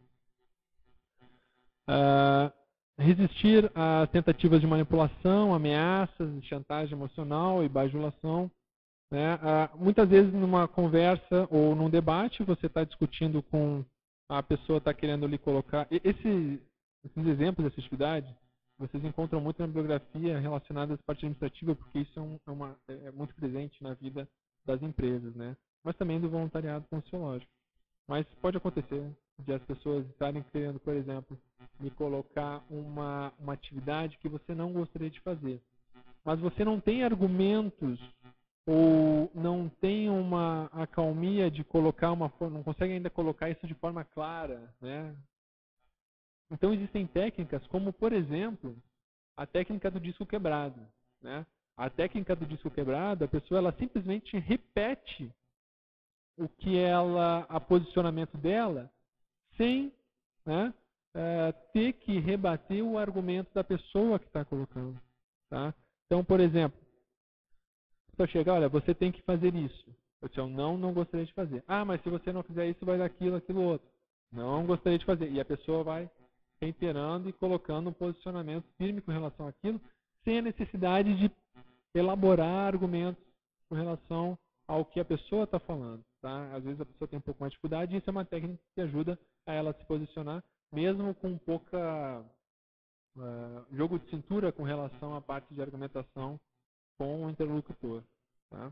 Uh, resistir a tentativas de manipulação, ameaças, chantagem emocional e bajulação. Né? Ah, muitas vezes numa conversa ou num debate você está discutindo com a pessoa está querendo lhe colocar. Esse, esses exemplos de assertividade vocês encontram muito na bibliografia relacionada à parte administrativa, porque isso é, um, é, uma, é muito presente na vida das empresas, né? Mas também do voluntariado sociológico. Mas pode acontecer de as pessoas estarem querendo, por exemplo, me colocar uma, uma atividade que você não gostaria de fazer. Mas você não tem argumentos ou não tem uma acalmia de colocar uma forma, não consegue ainda colocar isso de forma clara, né? Então existem técnicas como, por exemplo, a técnica do disco quebrado, né? A técnica do disco quebrado, a pessoa ela simplesmente repete o que ela, a posicionamento dela, sem, né, é, ter que rebater o argumento da pessoa que está colocando, tá? Então, por exemplo, se eu chegar, olha, você tem que fazer isso. Eu disse, eu não, não gostaria de fazer. Ah, mas se você não fizer isso, vai dar aquilo, aquilo outro. Não gostaria de fazer. E a pessoa vai reiterando e colocando um posicionamento firme com relação àquilo, sem a necessidade de elaborar argumentos com relação ao que a pessoa está falando. Tá? Às vezes a pessoa tem um pouco mais de dificuldade e isso é uma técnica que ajuda a ela se posicionar, mesmo com pouca uh, jogo de cintura com relação à parte de argumentação com o interlocutor. Tá?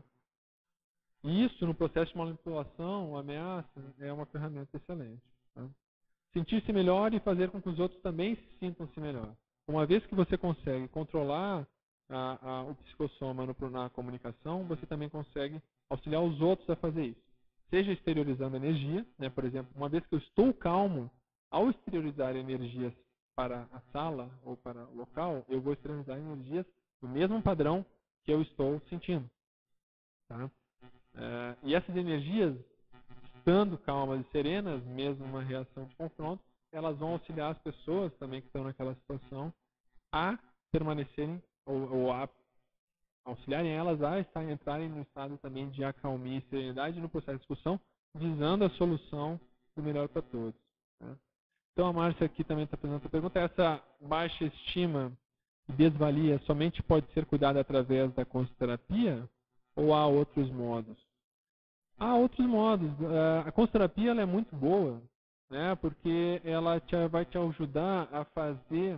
E isso, no processo de manipulação, ameaça, é uma ferramenta excelente. Tá? Sentir-se melhor e fazer com que os outros também se sintam-se melhor. Uma vez que você consegue controlar a, a, o psicossoma no, na comunicação, você também consegue auxiliar os outros a fazer isso. Seja exteriorizando energia, né? Por exemplo, uma vez que eu estou calmo, ao exteriorizar energias para a sala ou para o local, eu vou exteriorizar energias do mesmo padrão que eu estou sentindo. Tá? É, e essas energias, estando calmas e serenas, mesmo uma reação de confronto, elas vão auxiliar as pessoas também que estão naquela situação a permanecerem ou, ou a auxiliarem elas a estar, entrarem no estado também de acalmia e serenidade no processo de discussão, visando a solução do melhor para todos. Tá? Então a Márcia aqui também está fazendo essa pergunta. Essa baixa estima e desvalia somente pode ser cuidada através da consterapia ou há outros modos? Há outros modos. A consterapia ela é muito boa, né, porque ela te, vai te ajudar a fazer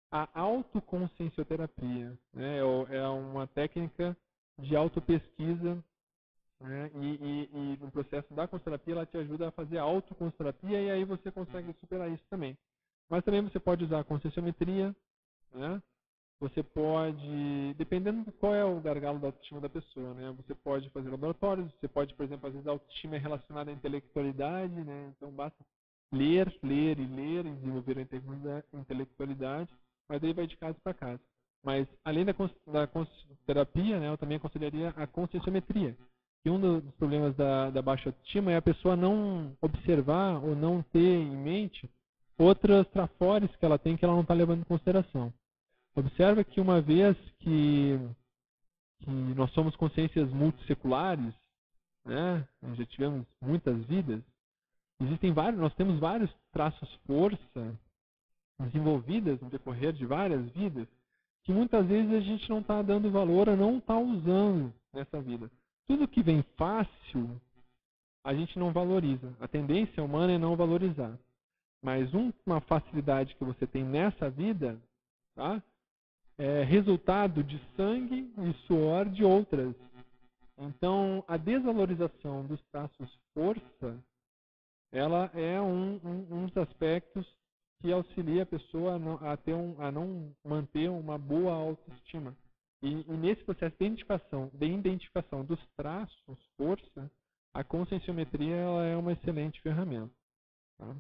a autoconsciencioterapia, né? É, é uma técnica de autopesquisa, né? E, e, e no processo da consciencioterapia ela te ajuda a fazer a autoconsciencioterapia e aí você consegue superar isso também. Mas também você pode usar a conscienciometria, né? Você pode, dependendo de qual é o gargalo da autoestima da pessoa, né? Você pode fazer laboratórios, você pode, por exemplo, às vezes a autoestima é relacionada à intelectualidade, né? Então basta ler, ler e ler e desenvolver a intelectualidade, mas aí vai de caso para caso. Mas além da, da terapia, né, eu também aconselharia a conscienciometria. E um dos problemas da, da baixa autoestima é a pessoa não observar ou não ter em mente outras trafores que ela tem que ela não está levando em consideração. Observa que uma vez que, que nós somos consciências multisseculares, né, nós já tivemos muitas vidas, existem vários, nós temos vários traços força desenvolvidas no decorrer de várias vidas, que muitas vezes a gente não está dando valor ou não está usando nessa vida. Tudo que vem fácil, a gente não valoriza. A tendência humana é não valorizar. Mas um, uma facilidade que você tem nessa vida, tá? É resultado de sangue e suor de outras. Então, a desvalorização dos traços força, ela é um, um, um dos aspectos que auxilia a pessoa a não, a ter um, a não manter uma boa autoestima. E, e nesse processo de identificação, de identificação dos traços força, a conscienciometria ela é uma excelente ferramenta. Tá?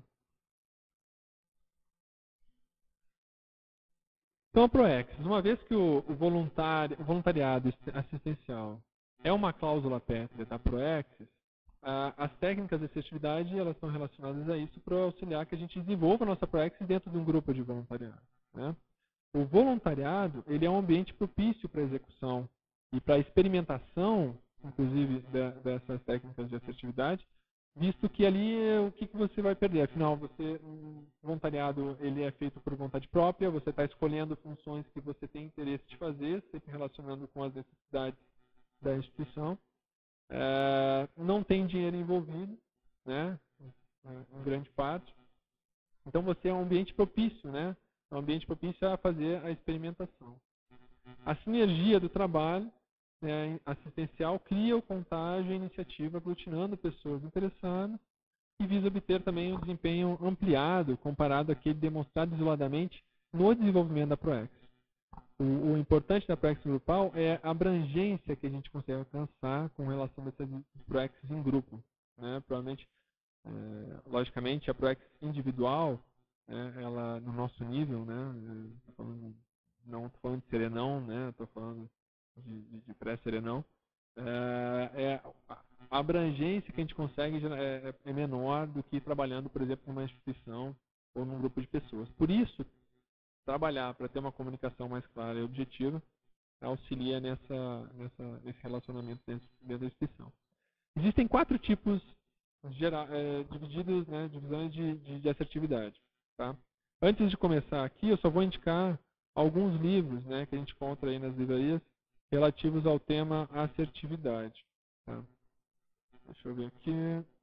Então, a Proexis, uma vez que o, o, voluntari, o voluntariado assistencial é uma cláusula pétrea da Proexis, a, as técnicas de assertividade elas estão relacionadas a isso para auxiliar que a gente desenvolva a nossa Proexis dentro de um grupo de voluntariado. Né? O voluntariado ele é um ambiente propício para a execução e para a experimentação, inclusive, de, dessas técnicas de assertividade, visto que ali o que, que você vai perder? Afinal, você, um voluntariado ele é feito por vontade própria, você está escolhendo funções que você tem interesse de fazer, sempre relacionando com as necessidades da instituição. É, não tem dinheiro envolvido, né, em grande parte. Então você é um ambiente propício, né, é um ambiente propício a fazer a experimentação. A sinergia do trabalho né, assistencial cria o contágio e a iniciativa aglutinando pessoas interessadas e visa obter também um desempenho ampliado comparado àquele demonstrado isoladamente no desenvolvimento da Proexis. O, o importante da Proexis grupal é a abrangência que a gente consegue alcançar com relação a essas Proexis em grupo. Né? Provavelmente, é, logicamente, a Proexis individual, né, ela no nosso nível, né, falando, não estou falando de serenão, né, estou falando de, de, de pré-serenão, é, é, a abrangência que a gente consegue é, é menor do que trabalhando, por exemplo, numa instituição ou num grupo de pessoas. Por isso, trabalhar para ter uma comunicação mais clara e objetiva auxilia nessa, nessa, nesse relacionamento dentro, dentro da instituição. Existem quatro tipos geral, é, divididos, né, divisões de, de, de assertividade. Tá? Antes de começar aqui, eu só vou indicar alguns livros né, que a gente encontra aí nas livrarias relativos ao tema assertividade. Tá? Deixa eu ver aqui.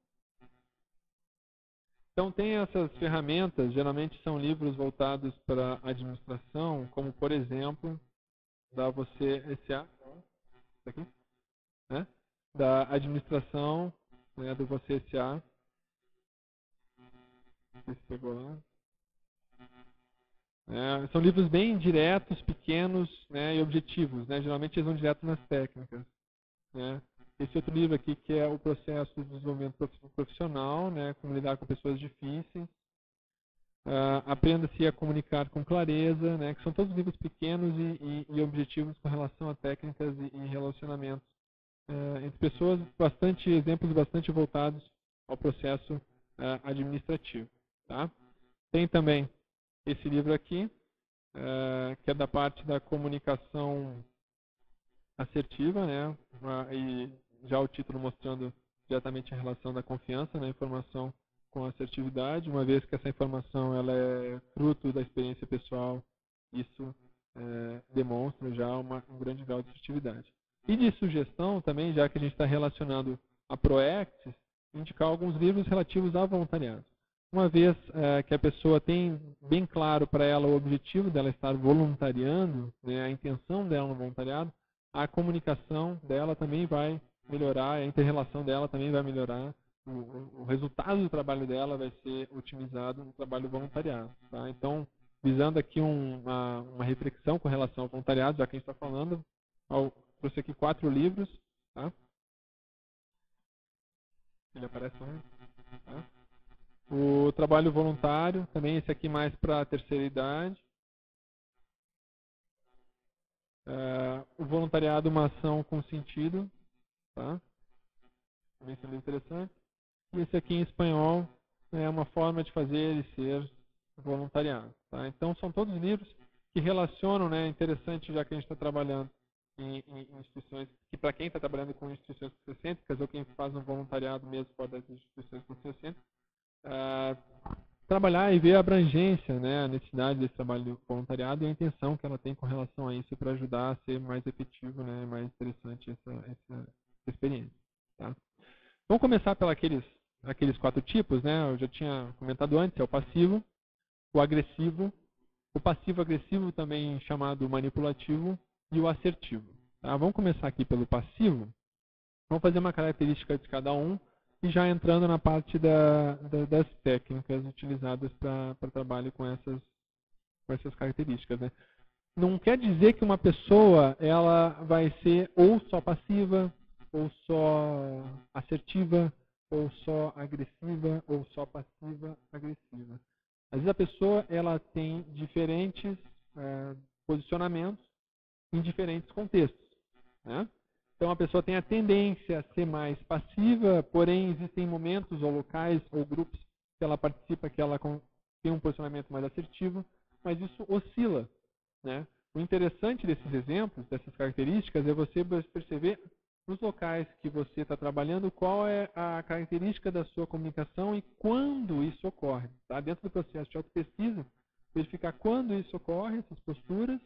Então, tem essas ferramentas, geralmente são livros voltados para a administração, como, por exemplo, da Você S A, aqui, né? Da administração né, do Você S A. Não sei se pegou lá. É, são livros bem diretos, pequenos né, e objetivos. Né? Geralmente eles vão direto nas técnicas. Né? Esse outro livro aqui que é o processo de desenvolvimento profissional, né, como lidar com pessoas difíceis. Uh, Aprenda-se a comunicar com clareza, né, que são todos livros pequenos e, e, e objetivos com relação a técnicas e, e relacionamentos uh, entre pessoas, bastante exemplos bastante voltados ao processo uh, administrativo. Tá? Tem também esse livro aqui, uh, que é da parte da comunicação assertiva, né, uh, e já o título mostrando diretamente a relação da confiança na informação com assertividade, uma vez que essa informação ela é fruto da experiência pessoal, isso é, demonstra já uma, um grande grau de assertividade. E de sugestão também, já que a gente está relacionando a Proexis, indicar alguns livros relativos ao voluntariado. uma vez é, que a pessoa tem bem claro para ela o objetivo dela estar voluntariando, né, a intenção dela no voluntariado, a comunicação dela também vai melhorar, a inter-relação dela também vai melhorar, o, o resultado do trabalho dela vai ser otimizado no trabalho voluntariado. Tá? Então, visando aqui um, uma, uma reflexão com relação ao voluntariado, já que a gente está falando, eu trouxe aqui quatro livros. Tá? Ele aparece lá. Tá? O trabalho voluntário, também esse aqui mais para a terceira idade. Uh, o voluntariado, uma ação com sentido. Tá? Também isso é interessante. E esse aqui em espanhol é uma forma de fazer e ser voluntariado. Tá? Então são todos livros que relacionam, né, interessante já que a gente está trabalhando em, em instituições, que para quem está trabalhando com instituições cristocêntricas ou quem faz um voluntariado mesmo fora das instituições cristocêntricas, uh, trabalhar e ver a abrangência, né, a necessidade desse trabalho de voluntariado e a intenção que ela tem com relação a isso para ajudar a ser mais efetivo, né, mais interessante essa, essa experiência. Tá? Vamos começar pelos aqueles, aqueles quatro tipos, né? Eu já tinha comentado antes, é o passivo, o agressivo, o passivo-agressivo também chamado manipulativo e o assertivo. Tá? Vamos começar aqui pelo passivo. Vamos fazer uma característica de cada um e já entrando na parte da, da, das técnicas utilizadas para trabalho com essas, com essas características. Né? Não quer dizer que uma pessoa ela vai ser ou só passiva, ou só assertiva, ou só agressiva, ou só passiva-agressiva. Às vezes a pessoa ela tem diferentes é, posicionamentos em diferentes contextos. Né? Então a pessoa tem a tendência a ser mais passiva, porém existem momentos ou locais ou grupos que ela participa que ela tem um posicionamento mais assertivo, mas isso oscila. Né? O interessante desses exemplos, dessas características, é você perceber nos locais que você está trabalhando qual é a característica da sua comunicação e quando isso ocorre. Tá? Dentro do processo de autopesquisa, verificar quando isso ocorre, essas posturas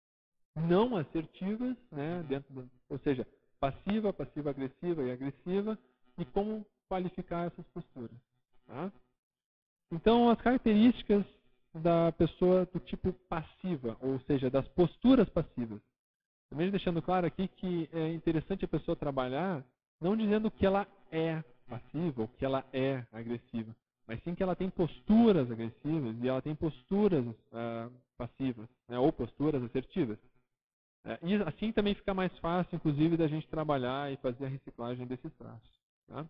não assertivas, né? Dentro do, ou seja, passiva, passiva-agressiva e agressiva, e como qualificar essas posturas. Tá? Então, as características da pessoa do tipo passiva, ou seja, das posturas passivas. Também deixando claro aqui que é interessante a pessoa trabalhar não dizendo que ela é passiva ou que ela é agressiva, mas sim que ela tem posturas agressivas e ela tem posturas uh, passivas, né, ou posturas assertivas. É, e assim também fica mais fácil, inclusive, da gente trabalhar e fazer a reciclagem desses traços. Tá?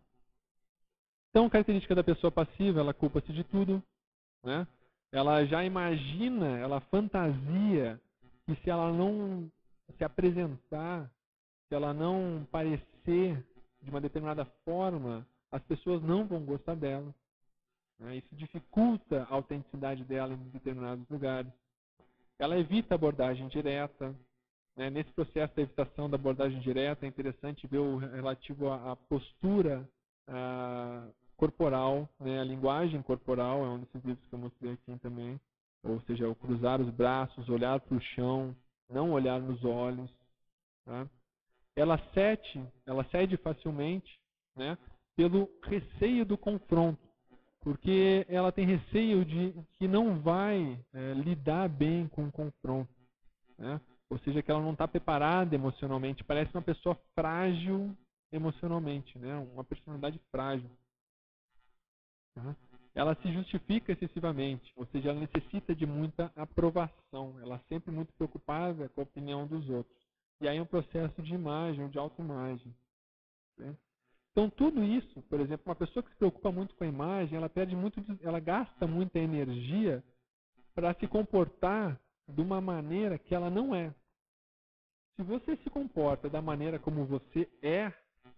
Então, característica da pessoa passiva, ela culpa-se de tudo, né? Ela já imagina, ela fantasia que se ela não se apresentar, se ela não parecer de uma determinada forma, as pessoas não vão gostar dela. Né? Isso dificulta a autenticidade dela em determinados lugares. Ela evita a abordagem direta. Né? Nesse processo da evitação da abordagem direta, é interessante ver o relativo à postura a, corporal, né? A linguagem corporal, é um desses livros que eu mostrei aqui também. Ou seja, o cruzar os braços, olhar para o chão, não olhar nos olhos. Tá? Ela cede, ela cede facilmente, né, pelo receio do confronto, porque ela tem receio de que não vai é, lidar bem com o confronto. Né? Ou seja, que ela não está preparada emocionalmente, parece uma pessoa frágil emocionalmente, né? Uma personalidade frágil. Tá? Ela se justifica excessivamente, ou seja, ela necessita de muita aprovação, ela é sempre muito preocupada com a opinião dos outros. E aí é um processo de imagem, de autoimagem. Né? Então tudo isso, por exemplo, uma pessoa que se preocupa muito com a imagem, ela perde muito, ela gasta muita energia para se comportar de uma maneira que ela não é. Se você se comporta da maneira como você é,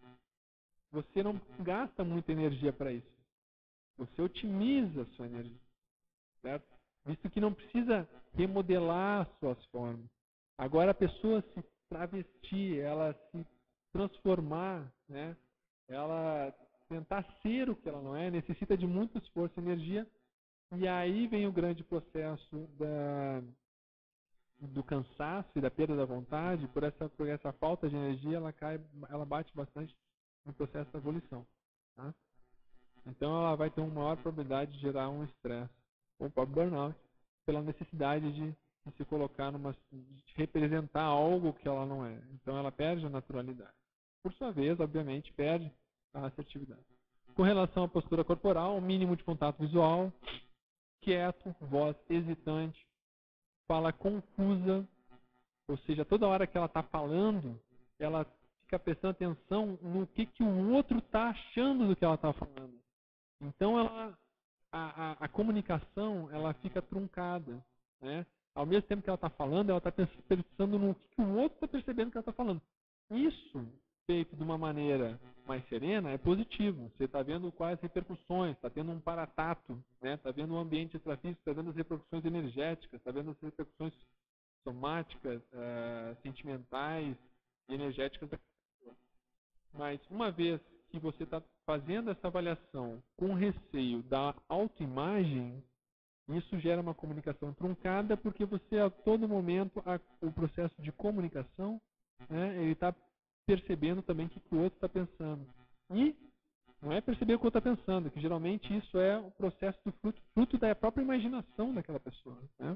você não gasta muita energia para isso. Você otimiza a sua energia, certo? Visto que não precisa remodelar suas formas. Agora a pessoa se travestir, ela se transformar, né? Ela tentar ser o que ela não é, necessita de muito esforço e energia. E aí vem o grande processo da, do cansaço e da perda da vontade. Por essa, por essa falta de energia, ela cai, ela bate bastante no processo da evolução. Tá? Então ela vai ter uma maior probabilidade de gerar um estresse ou próprio burnout pela necessidade de, de se colocar numa, de representar algo que ela não é. Então ela perde a naturalidade. Por sua vez, obviamente, perde a assertividade. Com relação à postura corporal, um mínimo de contato visual, quieto, voz hesitante, fala confusa, ou seja, toda hora que ela está falando, ela fica prestando atenção no que, que o outro está achando do que ela está falando. Então ela, a, a, a comunicação ela fica truncada, né? Ao mesmo tempo que ela está falando, ela está pensando no que, que o outro está percebendo que ela está falando. Isso, feito de uma maneira mais serena, é positivo. Você está vendo quais repercussões, está tendo um paratato, né? Está vendo o ambiente extrafísico, está vendo as repercussões energéticas, está vendo as repercussões somáticas, uh, sentimentais e energéticas da pessoa. Mas uma vez que você está fazendo essa avaliação com receio da autoimagem, isso gera uma comunicação truncada, porque você a todo momento a, o processo de comunicação, né, ele está percebendo também o que o outro está pensando. E não é perceber o que o outro está pensando, que geralmente isso é o processo do fruto, fruto da própria imaginação daquela pessoa. Né?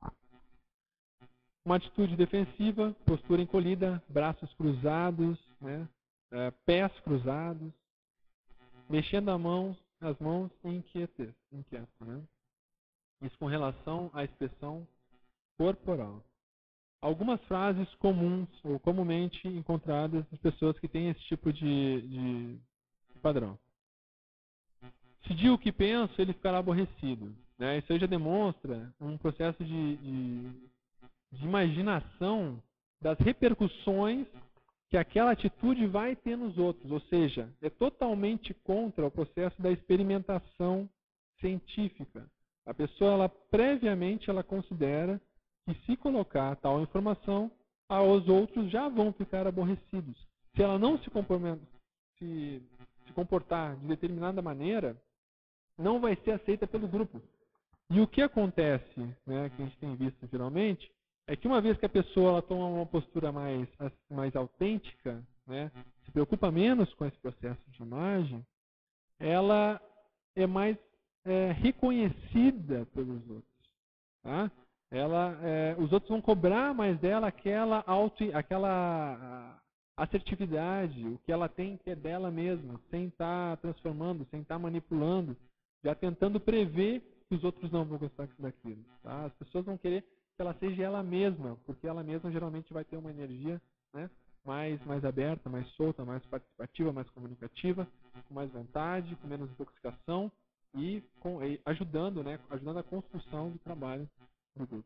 Uma atitude defensiva, postura encolhida, braços cruzados, né, é, pés cruzados, mexendo a mão, as mãos inquietas, inquieto, né? Isso com relação à expressão corporal. Algumas frases comuns ou comumente encontradas nas pessoas que têm esse tipo de, de padrão. Se digo o que penso, ele ficará aborrecido. Né? Isso aí já demonstra um processo de, de, de imaginação das repercussões que aquela atitude vai ter nos outros. Ou seja, é totalmente contra o processo da experimentação científica. A pessoa, ela, previamente, ela considera que se colocar tal informação, os outros já vão ficar aborrecidos. Se ela não se, se, se comportar de determinada maneira, não vai ser aceita pelo grupo. E o que acontece, né, que a gente tem visto geralmente, é que uma vez que a pessoa ela toma uma postura mais, mais autêntica, né, se preocupa menos com esse processo de imagem, ela é mais é, reconhecida pelos outros. Tá? Ela, é, os outros vão cobrar mais dela aquela, auto, aquela assertividade, o que ela tem que é dela mesma, sem estar transformando, sem estar manipulando, já tentando prever que os outros não vão gostar daquilo. Tá? As pessoas vão querer que ela seja ela mesma, porque ela mesma geralmente vai ter uma energia, né, mais, mais aberta, mais solta, mais participativa, mais comunicativa, com mais vontade, com menos intoxicação e, com, e ajudando, né, ajudando a construção do trabalho do grupo.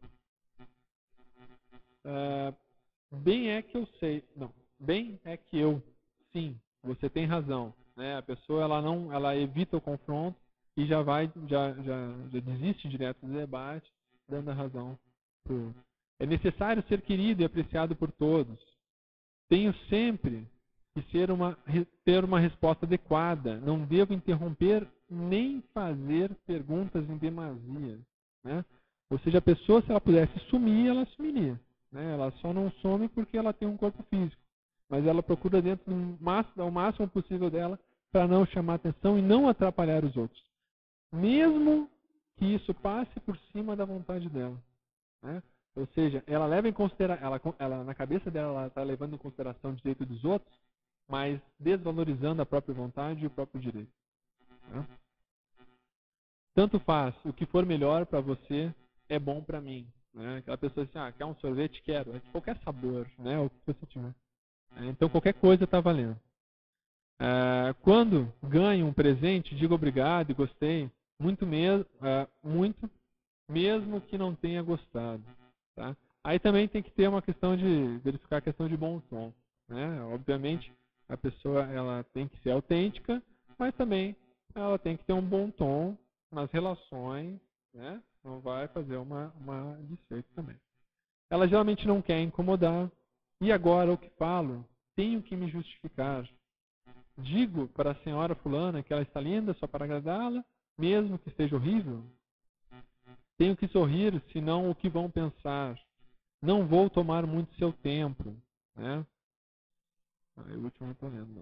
Uh, bem é que eu sei, não, bem é que eu, sim, você tem razão, né? A pessoa ela não, ela evita o confronto e já vai, já, já, já desiste direto do debate, dando a razão pro. É necessário ser querido e apreciado por todos. Tenho sempre que ser uma, ter uma resposta adequada. Não devo interromper nem fazer perguntas em demasia, né? Ou seja, a pessoa, se ela pudesse sumir, ela sumiria. Né? Ela só não some porque ela tem um corpo físico. Mas ela procura dentro do máximo, ao máximo possível dela para não chamar atenção e não atrapalhar os outros. Mesmo que isso passe por cima da vontade dela. Né? Ou seja, ela leva em consideração, ela, ela, na cabeça dela, ela está levando em consideração o direito dos outros, mas desvalorizando a própria vontade e o próprio direito. Né? Tanto faz, o que for melhor para você é bom para mim. Né? Aquela pessoa assim, ah, quer um sorvete? Quero. É de qualquer sabor, né? O que você tiver. Então qualquer coisa está valendo. Ah, quando ganho um presente, digo obrigado e gostei, muito mesmo, ah, muito, mesmo que não tenha gostado. Tá? Aí também tem que ter uma questão de verificar a questão de bom tom. Né? Obviamente a pessoa ela tem que ser autêntica, mas também ela tem que ter um bom tom nas relações, né? Não vai fazer uma, uma desfeita também. Ela geralmente não quer incomodar. E agora o que falo? Tenho que me justificar. Digo para a senhora fulana que ela está linda só para agradá-la, mesmo que esteja horrível. Tenho que sorrir, senão o que vão pensar? Não vou tomar muito seu tempo. Né? Ah, o último eu estou lendo.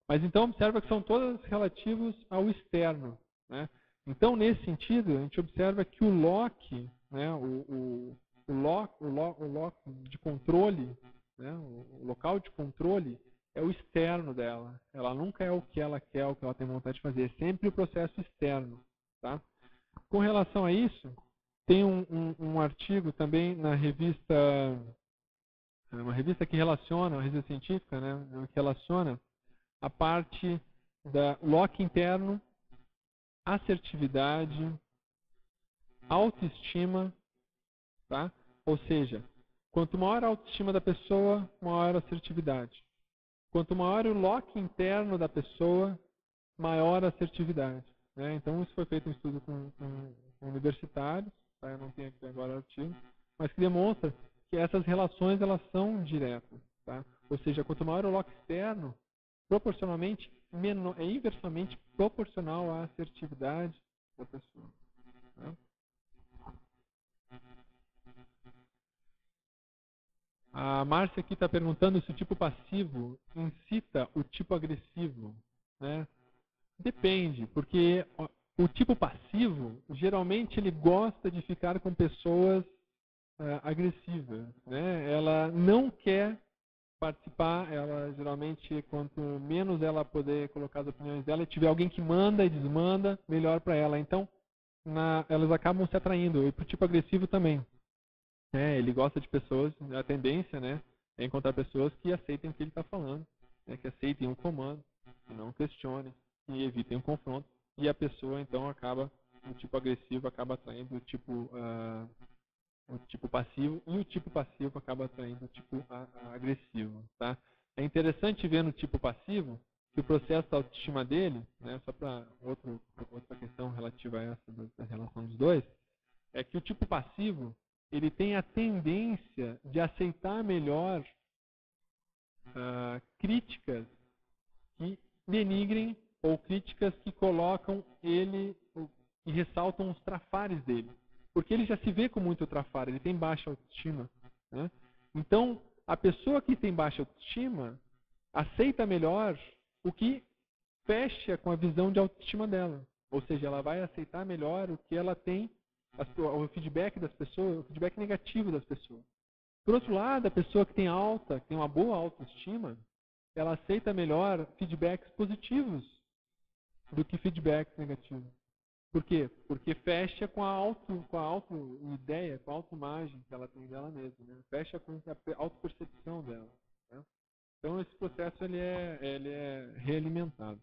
Mas então observa que são todas relativos ao externo, né? Então, nesse sentido, a gente observa que o lock, né, o, o, o, lock, o, lock, o lock de controle, né, o, o local de controle é o externo dela. Ela nunca é o que ela quer, o que ela tem vontade de fazer. É sempre o processo externo. Tá? Com relação a isso, tem um, um, um artigo também na revista, uma revista que relaciona, uma revista científica, né, que relaciona a parte da lock interno, assertividade, autoestima, tá? Ou seja, quanto maior a autoestima da pessoa, maior a assertividade. Quanto maior o lock interno da pessoa, maior a assertividade. Né? Então, isso foi feito um estudo com, com, com universitários, tá? Eu não tenho aqui agora o artigo, mas que demonstra que essas relações elas são diretas. Tá? Ou seja, quanto maior o lock externo, proporcionalmente, menor, é inversamente proporcional à assertividade da pessoa. Tá? A Márcia aqui está perguntando se o tipo passivo incita o tipo agressivo. Né? Depende, porque o tipo passivo, geralmente, ele gosta de ficar com pessoas uh, agressivas. Né? Ela não quer participar, ela geralmente, quanto menos ela poder colocar as opiniões dela, e tiver alguém que manda e desmanda, melhor para ela. Então, na, elas acabam se atraindo. E para o tipo agressivo também. É, ele gosta de pessoas, a tendência, né, é encontrar pessoas que aceitem o que ele está falando, né, que aceitem o comando, que não questionem, que evitem o confronto. E a pessoa, então, acaba, o tipo agressivo acaba atraindo o tipo, uh, o tipo passivo, e o tipo passivo acaba atraindo o tipo uh, agressivo. Tá? É interessante ver no tipo passivo que o processo da autoestima dele, né, só para outra questão relativa a essa da relação dos dois, é que o tipo passivo ele tem a tendência de aceitar melhor uh, críticas que denigrem ou críticas que colocam ele e ressaltam os trafares dele. Porque ele já se vê com muito trafar, ele tem baixa autoestima. Né? Então, a pessoa que tem baixa autoestima aceita melhor o que fecha com a visão de autoestima dela. Ou seja, ela vai aceitar melhor o que ela tem, o feedback das pessoas, o feedback negativo das pessoas. Por outro lado, a pessoa que tem alta, que tem uma boa autoestima, ela aceita melhor feedbacks positivos do que feedbacks negativos. Por quê? Porque fecha com a auto, com a auto ideia, com a autoimagem que ela tem dela mesma, né? Fecha com a autopercepção dela. Né? Então esse processo ele é, ele é realimentado.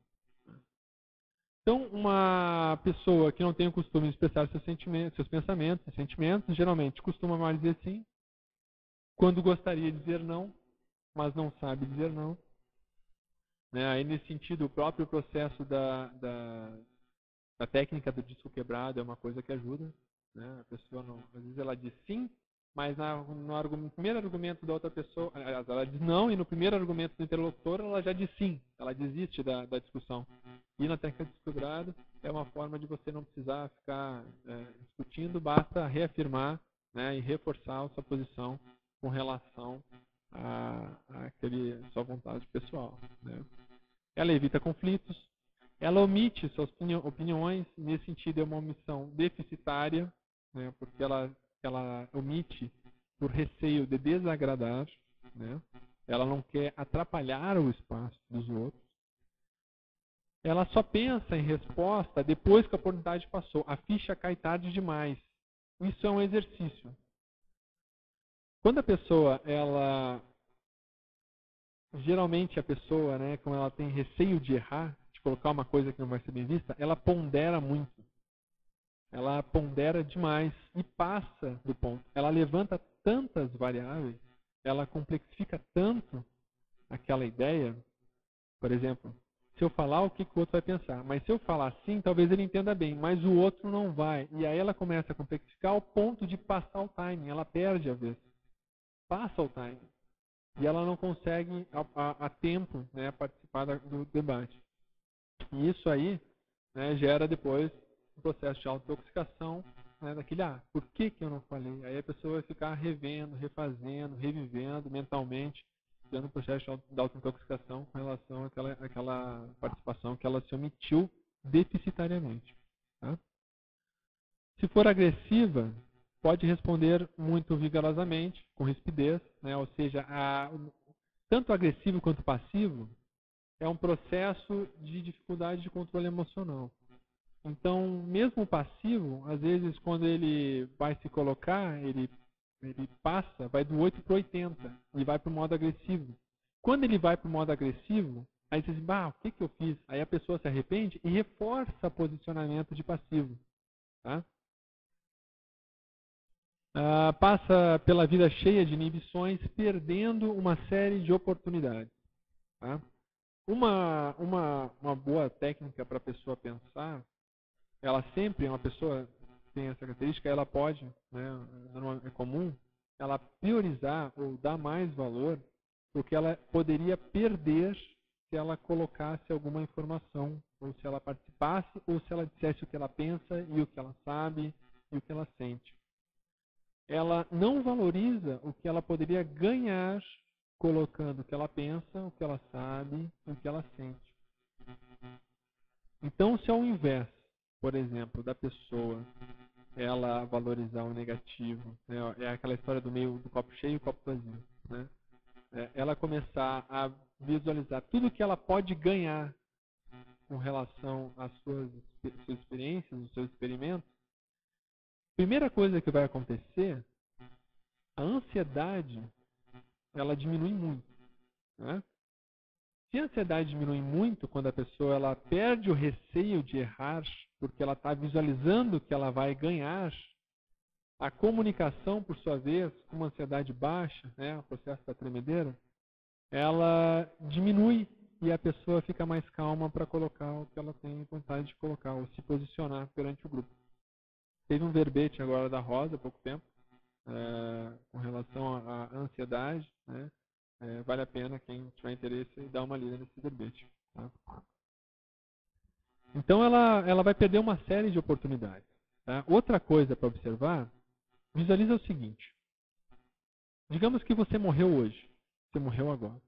Então, uma pessoa que não tem o costume de expressar seus, sentimentos, seus pensamentos e sentimentos, geralmente costuma mais dizer sim, quando gostaria de dizer não, mas não sabe dizer não. Né? Aí, nesse sentido, o próprio processo da, da, da técnica do disco quebrado é uma coisa que ajuda. Né? A pessoa, não, às vezes, ela diz sim, mas na, no, argumento, no primeiro argumento da outra pessoa, ela diz não, e no primeiro argumento do interlocutor, ela já diz sim, ela desiste da, da discussão. E na técnica do disco quebrado é uma forma de você não precisar ficar é, discutindo, basta reafirmar, né, e reforçar a sua posição com relação a, a aquele, a sua vontade pessoal. Né? Ela evita conflitos, ela omite suas opiniões, nesse sentido é uma omissão deficitária, né, porque ela, ela omite por receio de desagradar, né? Ela não quer atrapalhar o espaço dos outros. Ela só pensa em resposta depois que a oportunidade passou. A ficha cai tarde demais. Isso é um exercício. Quando a pessoa, ela... Geralmente a pessoa, né, como ela tem receio de errar, de colocar uma coisa que não vai ser bem vista, ela pondera muito. Ela pondera demais e passa do ponto. Ela levanta tantas variáveis, ela complexifica tanto aquela ideia. Por exemplo, se eu falar, o que, que o outro vai pensar? Mas se eu falar assim, talvez ele entenda bem, mas o outro não vai. E aí ela começa a complexificar ao ponto de passar o timing. Ela perde a vez. Passa o timing. E ela não consegue, a, a, a tempo, né, participar da, do debate. E isso aí, né, gera depois um processo de autointoxicação, né, daquele, ah, por que, que eu não falei? Aí a pessoa vai ficar revendo, refazendo, revivendo mentalmente iniciando o processo de autointoxicação com relação àquela, àquela participação que ela se omitiu deficitariamente. Tá? Se for agressiva, pode responder muito vigorosamente, com rispidez, né? Ou seja, a, tanto agressivo quanto passivo é um processo de dificuldade de controle emocional. Então, mesmo o passivo, às vezes, quando ele vai se colocar, ele, ele passa, vai do oito para o oitenta e vai para o modo agressivo. Quando ele vai para o modo agressivo, aí você diz, bah, o que, que eu fiz? Aí a pessoa se arrepende e reforça o posicionamento de passivo. Tá? Ah, passa pela vida cheia de inibições, perdendo uma série de oportunidades. Tá? Uma, uma, uma boa técnica para a pessoa pensar, ela sempre, uma pessoa que tem essa característica, ela pode, né, é comum, ela priorizar ou dar mais valor porque ela poderia perder se ela colocasse alguma informação, ou se ela participasse, ou se ela dissesse o que ela pensa e o que ela sabe e o que ela sente. Ela não valoriza o que ela poderia ganhar colocando o que ela pensa, o que ela sabe e o que ela sente. Então, se ao invés, por exemplo, da pessoa ela valorizar o negativo, né, é aquela história do meio do copo cheio e o copo vazio, né? É, ela começar a visualizar tudo que ela pode ganhar com relação às suas, suas experiências, os seus experimentos, a primeira coisa que vai acontecer, a ansiedade, ela diminui muito. Né? Se a ansiedade diminui muito, quando a pessoa ela perde o receio de errar, porque ela está visualizando que ela vai ganhar, a comunicação, por sua vez, com uma ansiedade baixa, né, o processo da tremedeira, ela diminui e a pessoa fica mais calma para colocar o que ela tem vontade de colocar, ou se posicionar perante o grupo. Teve um verbete agora da Rosa, há pouco tempo, é, com relação à ansiedade, né? É, vale a pena, quem tiver interesse, dar uma lida nesse verbete. Tá? Então ela, ela vai perder uma série de oportunidades. Tá? Outra coisa para observar, visualiza o seguinte. Digamos que você morreu hoje. Você morreu agora.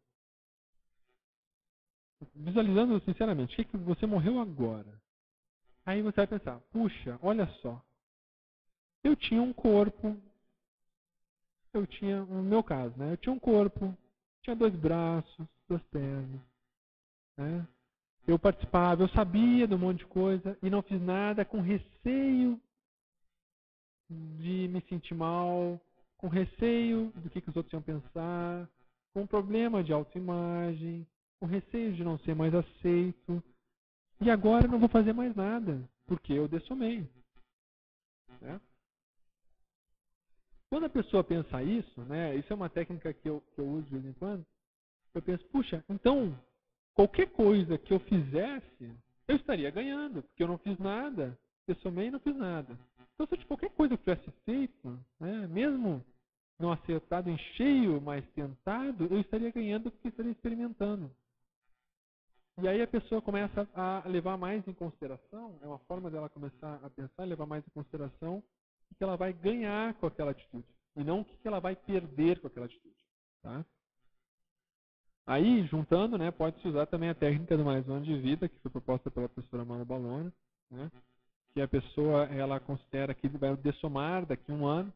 Visualizando sinceramente, o que, que você morreu agora? Aí você vai pensar, puxa, olha só. Eu tinha um corpo, eu tinha, no meu caso, né? Eu tinha um corpo, tinha dois braços, duas pernas, né? Eu participava, eu sabia de um monte de coisa e não fiz nada com receio de me sentir mal, com receio do que, que os outros iam pensar, com problema de autoimagem, com receio de não ser mais aceito. E agora eu não vou fazer mais nada, porque eu dessomei. Né? Quando a pessoa pensa isso, né, isso é uma técnica que eu, que eu uso de vez em quando, eu penso, puxa, então, qualquer coisa que eu fizesse, eu estaria ganhando, porque eu não fiz nada, dessomei e não fiz nada. Então, se qualquer coisa que eu tivesse feito, né, mesmo não acertado em cheio, mas tentado, eu estaria ganhando porque estaria experimentando. E aí a pessoa começa a levar mais em consideração, é uma forma dela começar a pensar, levar mais em consideração o que ela vai ganhar com aquela atitude, e não o que ela vai perder com aquela atitude. Tá? Aí, juntando, né, pode-se usar também a técnica do mais um ano de vida, que foi proposta pela professora Mano Balona, né, que a pessoa ela considera que vai dessomar daqui a um ano.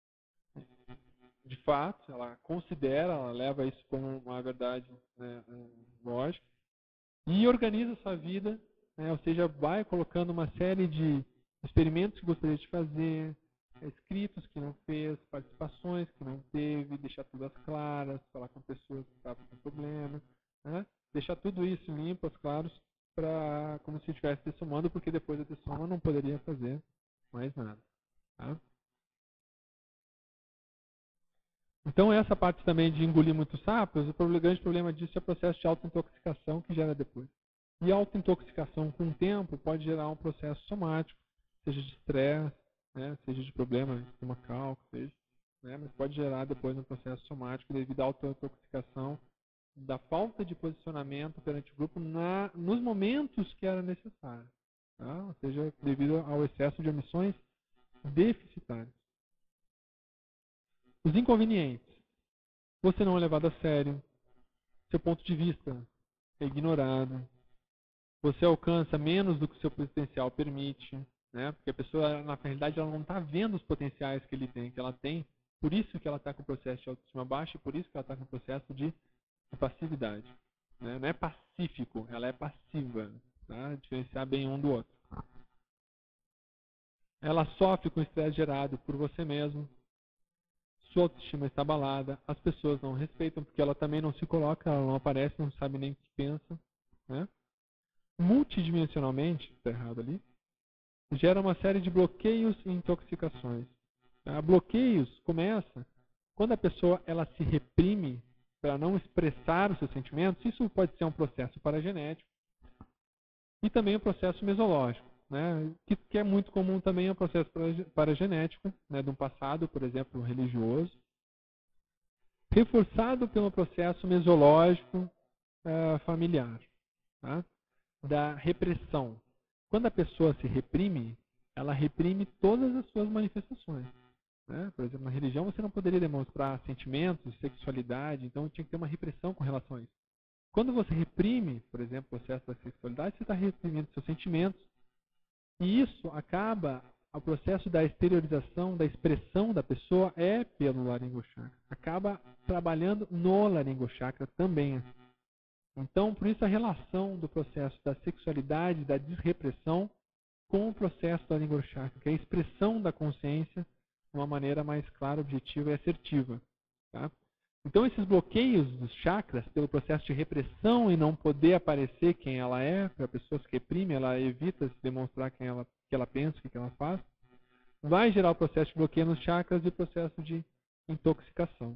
De fato, ela considera, ela leva isso como uma verdade, né, lógica, e organiza sua vida, né, ou seja, vai colocando uma série de experimentos que gostaria de fazer, escritos que não fez, participações que não teve, deixar tudo às claras, falar com pessoas que estavam com problema, né, deixar tudo isso limpo, às claras, para como se estivesse dessomando, porque depois da dessoma não poderia fazer mais nada. Tá? Então, essa parte também de engolir muitos sapos, o grande problema disso é o processo de autointoxicação que gera depois. E a autointoxicação, com o tempo, pode gerar um processo somático, seja de estresse, né, seja de problema estomacal, seja, né, mas pode gerar depois um processo somático devido à autointoxicação da falta de posicionamento perante o grupo na, nos momentos que era necessário. Tá? Ou seja, devido ao excesso de omissões deficitárias. Os inconvenientes. Você não é levado a sério. seu ponto de vista é ignorado, você alcança menos do que o seu potencial permite, né? Porque a pessoa, na realidade, ela não está vendo os potenciais que ele tem, que ela tem, por isso que ela está com o processo de autoestima baixa e por isso que ela está com o processo de, de passividade. Né? Não é pacífico, ela é passiva, tá? Diferenciar bem um do outro. Ela sofre com o estresse gerado por você mesmo, sua autoestima está abalada, as pessoas não respeitam porque ela também não se coloca, ela não aparece, não sabe nem o que pensa, né? Multidimensionalmente, está errado ali, gera uma série de bloqueios e intoxicações. Tá? Bloqueios começa quando a pessoa ela se reprime para não expressar os seus sentimentos. Isso pode ser um processo paragenético e também um processo mesológico, né? que, que é muito comum também é um processo paragenético, né? de um passado, por exemplo, religioso, reforçado pelo processo mesológico uh, familiar. Tá? Da repressão. Quando a pessoa se reprime, ela reprime todas as suas manifestações. Né? Por exemplo, na religião você não poderia demonstrar sentimentos, sexualidade, então tinha que ter uma repressão com relação a isso. Quando você reprime, por exemplo, o processo da sexualidade, você está reprimindo seus sentimentos. E isso acaba, o processo da exteriorização, da expressão da pessoa é pelo laringochakra. Acaba trabalhando no laringochakra também. Então, por isso a relação do processo da sexualidade, da desrepressão, com o processo do laringochakra, que é a expressão da consciência de uma maneira mais clara, objetiva e assertiva. Tá? Então, esses bloqueios dos chakras, pelo processo de repressão e não poder aparecer quem ela é, para a pessoa se reprime, ela evita se demonstrar quem ela, que ela pensa, o que ela faz, vai gerar o processo de bloqueio nos chakras e o processo de intoxicação.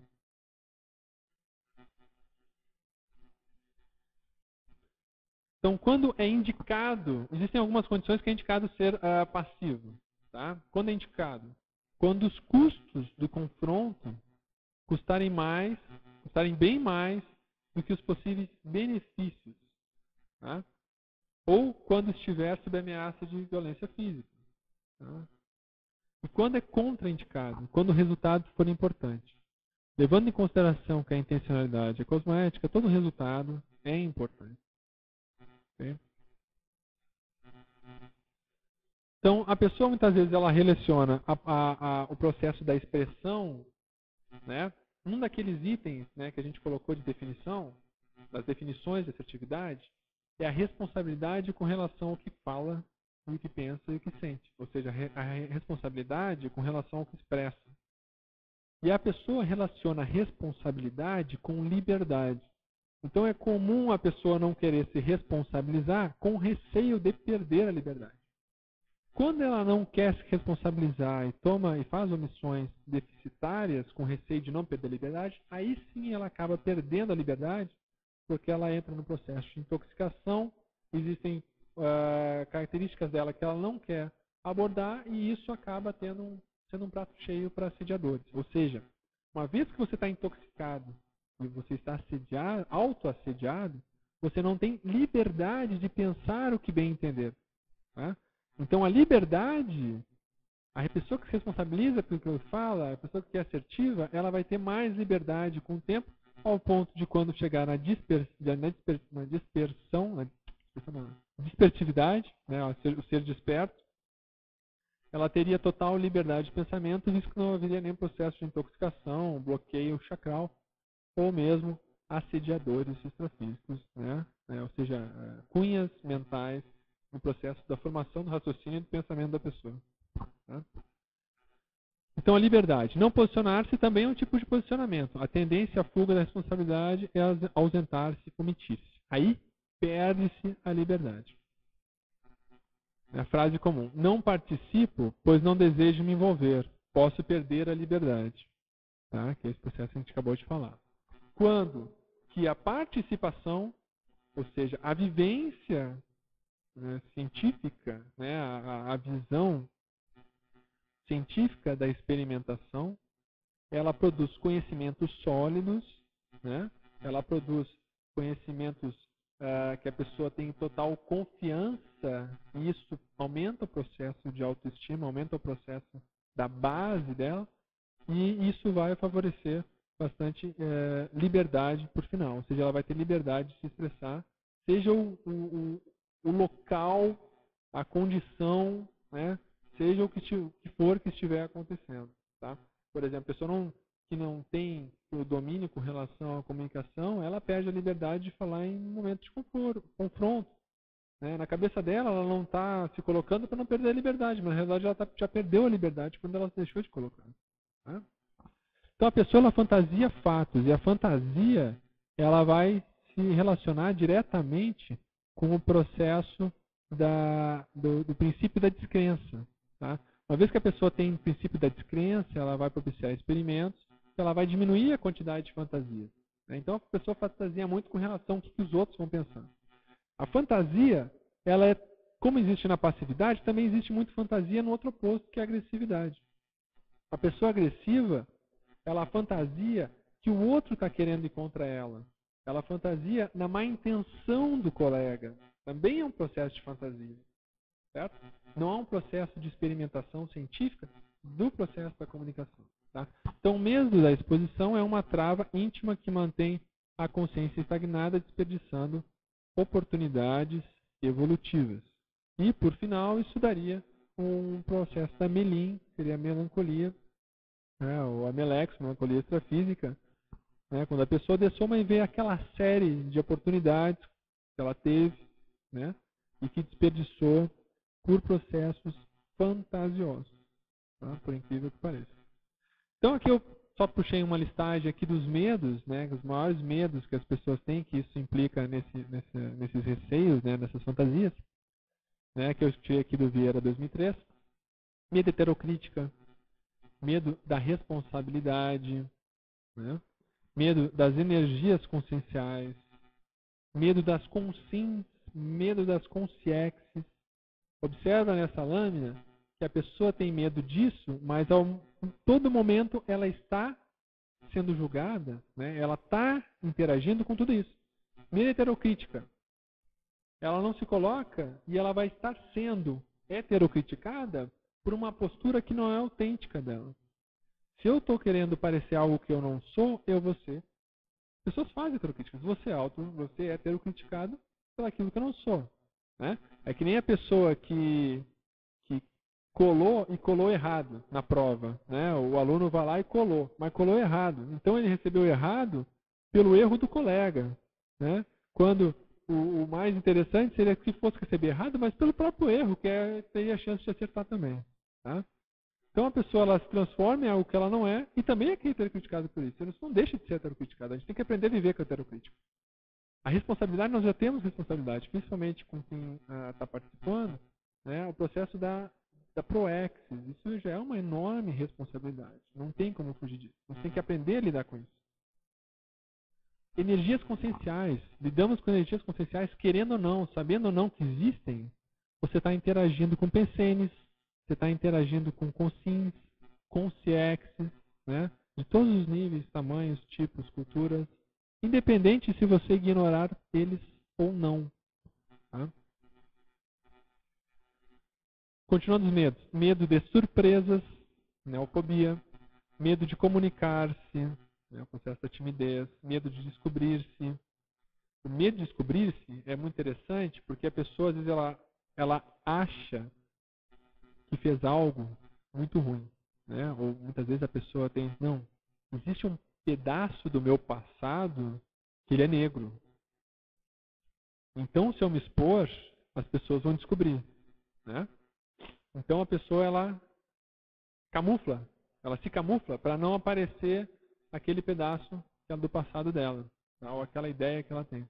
Então, quando é indicado, existem algumas condições que é indicado ser uh, passivo. Tá? Quando é indicado? Quando os custos do confronto custarem mais, custarem bem mais do que os possíveis benefícios. Tá? Ou quando estiver sob ameaça de violência física. Tá? E quando é contraindicado? Quando o resultado for importante. Levando em consideração que a intencionalidade é cosmética, todo resultado é importante. Okay? Então, a pessoa muitas vezes ela relaciona a, a, a, o processo da expressão, né? Um daqueles itens, né, que a gente colocou de definição, das definições de assertividade, é a responsabilidade com relação ao que fala, o que pensa e o que sente. Ou seja, a responsabilidade com relação ao que expressa. E a pessoa relaciona a responsabilidade com liberdade. Então é comum a pessoa não querer se responsabilizar com receio de perder a liberdade. Quando ela não quer se responsabilizar e toma e faz omissões deficitárias com receio de não perder a liberdade, aí sim ela acaba perdendo a liberdade, porque ela entra no processo de intoxicação. Existem uh, características dela que ela não quer abordar e isso acaba tendo um, sendo um prato cheio para assediadores. Ou seja, uma vez que você está intoxicado e você está assediado, auto-assediado, você não tem liberdade de pensar o que bem entender. Tá? Então a liberdade, a pessoa que se responsabiliza pelo que fala, a pessoa que é assertiva, ela vai ter mais liberdade com o tempo, ao ponto de quando chegar na, disper, na, disper, na dispersão, na, na dispertividade, né, o, ser, o ser desperto, ela teria total liberdade de pensamento, visto que não haveria nenhum processo de intoxicação, bloqueio chakral, ou mesmo assediadores extrafísicos, né? É, ou seja, cunhas mentais no processo da formação do raciocínio e do pensamento da pessoa. Tá? Então, a liberdade. Não posicionar-se também é um tipo de posicionamento. A tendência à fuga da responsabilidade é ausentar-se, omitir-se. Aí, perde-se a liberdade. É a frase comum. Não participo, pois não desejo me envolver. Posso perder a liberdade. Tá? Que é esse processo que a gente acabou de falar. Quando que a participação, ou seja, a vivência, né, científica, né, a, a visão científica da experimentação, ela produz conhecimentos sólidos, né, ela produz conhecimentos uh, que a pessoa tem total confiança, e isso aumenta o processo de autoestima, aumenta o processo da base dela, e isso vai favorecer bastante é, liberdade por final. Ou seja, ela vai ter liberdade de se expressar, seja o, o, o local, a condição, né, seja o que, que for que estiver acontecendo. Tá? Por exemplo, a pessoa não, que não tem o domínio com relação à comunicação, ela perde a liberdade de falar em momentos de confronto. Né? Na cabeça dela, ela não está se colocando para não perder a liberdade, mas na realidade ela tá, já perdeu a liberdade quando ela se deixou de colocar. Tá? Então a pessoa ela fantasia fatos, e a fantasia ela vai se relacionar diretamente com o processo da, do, do princípio da descrença. Tá? Uma vez que a pessoa tem o princípio da descrença, ela vai propiciar experimentos, ela vai diminuir a quantidade de fantasias. Né? Então a pessoa fantasia muito com relação ao que os outros vão pensar. A fantasia, ela é, como existe na passividade, também existe muito fantasia no outro oposto, que é a agressividade. A pessoa agressiva, ela fantasia que o outro está querendo ir contra ela. Ela fantasia na má intenção do colega. Também é um processo de fantasia. Certo? Não há um processo de experimentação científica do processo da comunicação. Tá? Então, o medo da exposição é uma trava íntima que mantém a consciência estagnada, desperdiçando oportunidades evolutivas. E, por final, isso daria um processo da melim, que seria a melancolia, né, ou a melex, melancolia extrafísica, né, quando a pessoa dessoma e vê aquela série de oportunidades que ela teve, né, e que desperdiçou por processos fantasiosos, tá, por incrível que pareça. Então, aqui eu só puxei uma listagem aqui dos medos, né, os maiores medos que as pessoas têm, que isso implica nesse, nesse, nesses receios, né, nessas fantasias, né, que eu tirei aqui do Vieira dois mil e três. Medo heterocrítica, medo da responsabilidade, né, medo das energias conscienciais, medo das consins, medo das consciexes. Observa nessa lâmina que a pessoa tem medo disso, mas ao, em todo momento ela está sendo julgada, né? Ela está interagindo com tudo isso. Medo heterocrítica. Ela não se coloca e ela vai estar sendo heterocriticada por uma postura que não é autêntica dela. Se eu estou querendo parecer algo que eu não sou, eu vou ser. As pessoas fazem heterocríticas. Você é auto, você é heterocriticado por aquilo que eu não sou. Né? É que nem a pessoa que, que colou e colou errado na prova. Né? O aluno vai lá e colou, mas colou errado. Então ele recebeu errado pelo erro do colega. Né? Quando o, o mais interessante seria que fosse receber errado, mas pelo próprio erro, que é, teria a chance de acertar também. Tá? Então a pessoa ela se transforma em algo que ela não é e também é heterocriticada por isso. Ela não deixa de ser heterocriticada. A gente tem que aprender a viver com a heterocrítica. A responsabilidade, nós já temos responsabilidade, principalmente com quem está uh, participando, né, o processo da, da proexis. Isso já é uma enorme responsabilidade. Não tem como fugir disso. Nós temos que aprender a lidar com isso. Energias conscienciais. Lidamos com energias conscienciais, querendo ou não, sabendo ou não que existem, você está interagindo com pensenes, você está interagindo com consins, consciexes, né, de todos os níveis, tamanhos, tipos, culturas, independente se você ignorar eles ou não. Tá? Continuando os medos. Medo de surpresas, neofobia. Medo de comunicar-se, né, o processo da timidez. Medo de descobrir-se. O medo de descobrir-se é muito interessante porque a pessoa, às vezes, ela, ela acha que fez algo muito ruim. Né? Ou muitas vezes a pessoa tem, não, existe um pedaço do meu passado que ele é negro. Então, se eu me expor, as pessoas vão descobrir. Né? Então, a pessoa, ela camufla. Ela se camufla para não aparecer aquele pedaço do passado dela. Tá? Ou aquela ideia que ela tem.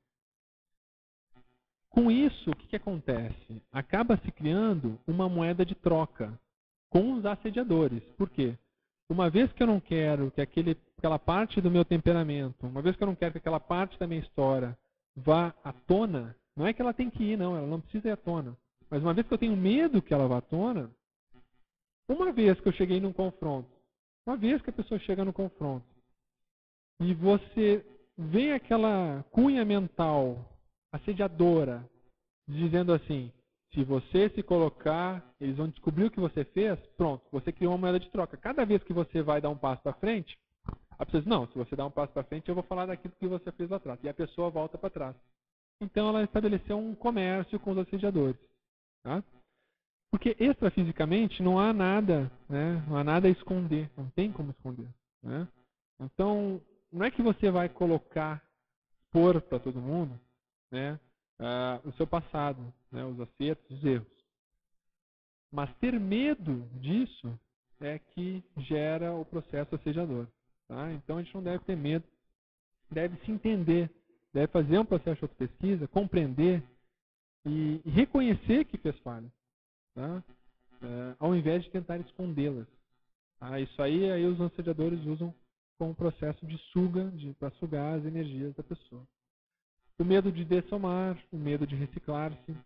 Com isso, o que, que acontece? Acaba se criando uma moeda de troca com os assediadores. Por quê? Uma vez que eu não quero que aquele, aquela parte do meu temperamento, uma vez que eu não quero que aquela parte da minha história vá à tona, não é que ela tem que ir, não, ela não precisa ir à tona. Mas uma vez que eu tenho medo que ela vá à tona, uma vez que eu cheguei num confronto, uma vez que a pessoa chega no confronto, e você vê aquela cunha mental assediadora, dizendo assim, se você se colocar, eles vão descobrir o que você fez, pronto, você criou uma moeda de troca. Cada vez que você vai dar um passo para frente, A pessoa diz, não, se você dá um passo para frente, eu vou falar daquilo que você fez lá atrás. E a pessoa volta para trás. Então ela estabeleceu um comércio com os assediadores. Tá? Porque extrafisicamente não há nada, né? Não há nada a esconder. Não tem como esconder. Né? Então, não é que você vai colocar, pôr para todo mundo, né, uh, o seu passado, né, os acertos, os erros. Mas ter medo disso é que gera o processo assediador. Tá? Então a gente não deve ter medo, deve se entender, deve fazer um processo de autopesquisa, compreender e, e reconhecer que fez falha, tá? uh, ao invés de tentar escondê-las. Tá? Isso aí, aí os assediadores usam como processo de suga, para sugar as energias da pessoa. O medo de dessomar, o medo de reciclar-se.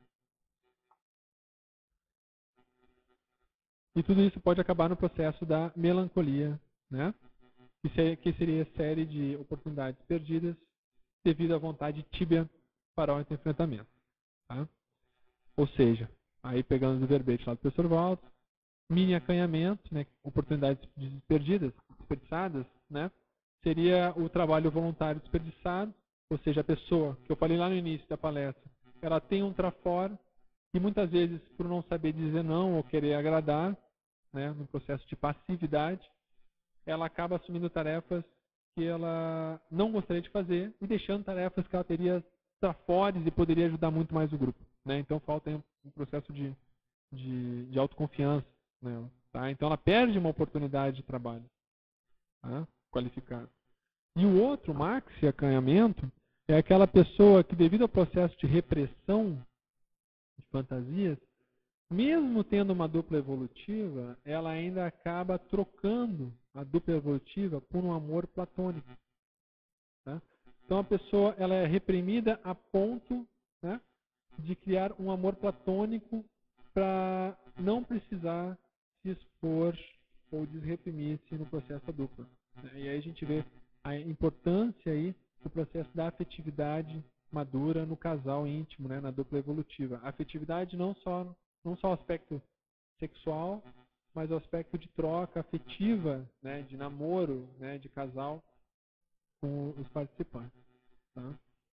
E tudo isso pode acabar no processo da melancolia, né? Que seria a série de oportunidades perdidas devido à vontade tíbia para o enfrentamento. Tá? Ou seja, aí pegando o verbete lá do professor Waldo, mini acanhamento, né? Oportunidades perdidas, desperdiçadas, né? Seria o trabalho voluntário desperdiçado, ou seja, a pessoa, que eu falei lá no início da palestra, ela tem um trafora e muitas vezes, por não saber dizer não ou querer agradar, né, no processo de passividade, ela acaba assumindo tarefas que ela não gostaria de fazer e deixando tarefas que ela teria trafores e poderia ajudar muito mais o grupo. Né? Então falta um processo de, de, de autoconfiança. Né? Tá? Então ela perde uma oportunidade de trabalho, tá? Qualificado. E o outro, maxi acanhamento, é aquela pessoa que, devido ao processo de repressão de fantasias, mesmo tendo uma dupla evolutiva, ela ainda acaba trocando a dupla evolutiva por um amor platônico. Tá? Então a pessoa ela é reprimida a ponto, né, de criar um amor platônico para não precisar se expor ou desreprimir-se no processo da dupla. E aí a gente vê a importância aí do processo da afetividade madura no casal íntimo, né, na dupla evolutiva. A afetividade não só não só o aspecto sexual, mas o aspecto de troca afetiva, né, de namoro, né, de casal com os participantes. Tá?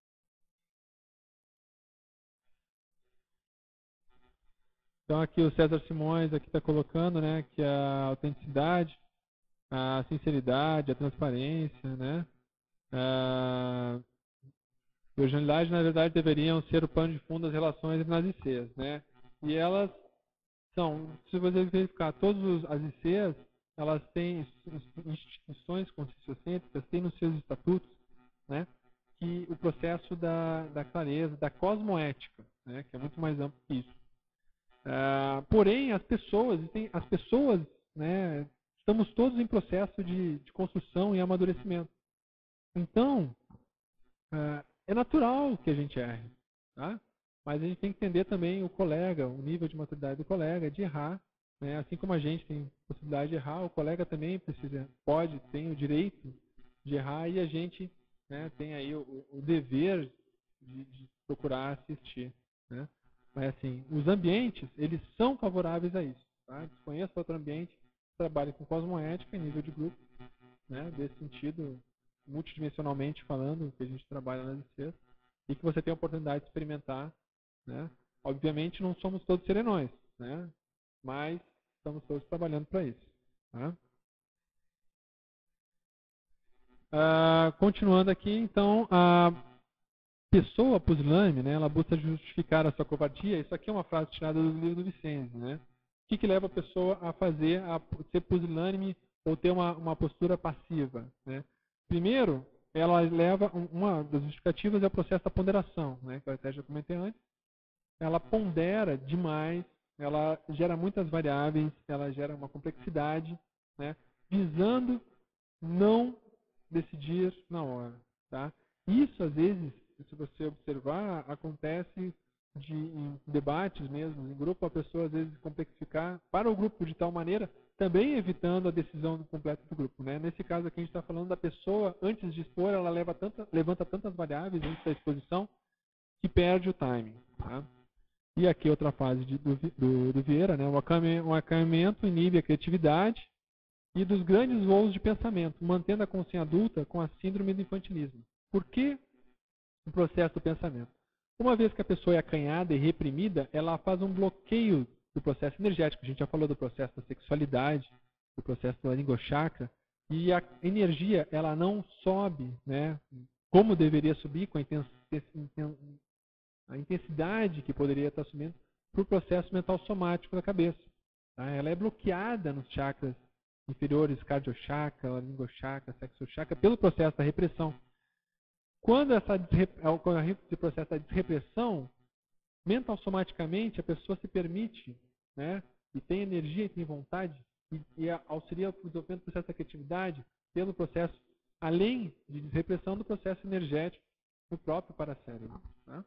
Então aqui o César Simões aqui está colocando, né, que a autenticidade, a sinceridade, a transparência, né, a originalidade, na verdade, deveriam ser o pano de fundo das relações entre as I Cs, né? E elas são, se você verificar, todas as I Cs, elas têm instituições conscienciocêntricas, têm nos seus estatutos, né, que o processo da, da clareza, da cosmoética, né, que é muito mais amplo que isso. Uh, porém, as pessoas, as pessoas, né, estamos todos em processo de, de construção e amadurecimento. Então, uh, é natural que a gente erre, tá? Mas a gente tem que entender também o colega, o nível de maturidade do colega, de errar, né? Assim como a gente tem possibilidade de errar, o colega também precisa, pode, tem o direito de errar e a gente, né, tem aí o, o dever de, de procurar assistir, né? Mas assim, os ambientes, eles são favoráveis a isso, tá? Desconheça outro ambiente, trabalhe com cosmoética em nível de grupo, né? Desse sentido, multidimensionalmente falando, que a gente trabalha nas I Cs, e que você tem a oportunidade de experimentar, né? Obviamente não somos todos serenões, né? Mas estamos todos trabalhando para isso, tá? Ah, continuando aqui, então, a pessoa pusilânime, né, ela busca justificar a sua covardia. Isso aqui é uma frase tirada do livro do Vicente, né? O que, que leva a pessoa a fazer, a ser pusilânime ou ter uma, uma postura passiva, né? Primeiro, ela leva, uma das justificativas é o processo da ponderação, né, que eu até já comentei antes. Ela pondera demais, ela gera muitas variáveis, ela gera uma complexidade, né, visando não decidir na hora, tá? Isso, às vezes, se você observar, acontece de, em debates mesmo, em grupo, a pessoa às vezes complexificar para o grupo de tal maneira, também evitando a decisão completa do grupo, né? Nesse caso aqui a gente está falando da pessoa, antes de expor, ela leva tanta, levanta tantas variáveis antes da exposição que perde o timing, tá? E aqui outra fase de, do, do, do Vieira, né? O acanhamento inibe a criatividade e dos grandes voos de pensamento, mantendo a consciência adulta com a síndrome do infantilismo. Por que o processo do pensamento? Uma vez que a pessoa é acanhada e reprimida, ela faz um bloqueio do processo energético. A gente já falou do processo da sexualidade, do processo da língua chakra, e a energia ela não sobe, né, como deveria subir, com a intensidade que poderia estar subindo, para o processo mental somático da cabeça. Tá? Ela é bloqueada nos chakras inferiores, cardiochakra, língua chakra, sexo chakra, pelo processo da repressão. Quando essa quando esse processo da desrepressão, mental somaticamente a pessoa se permite, né, e tem energia e tem vontade, e, e auxilia o desenvolvimento do processo da criatividade pelo processo, além de desrepressão, do processo energético do próprio paracérebro. Tá?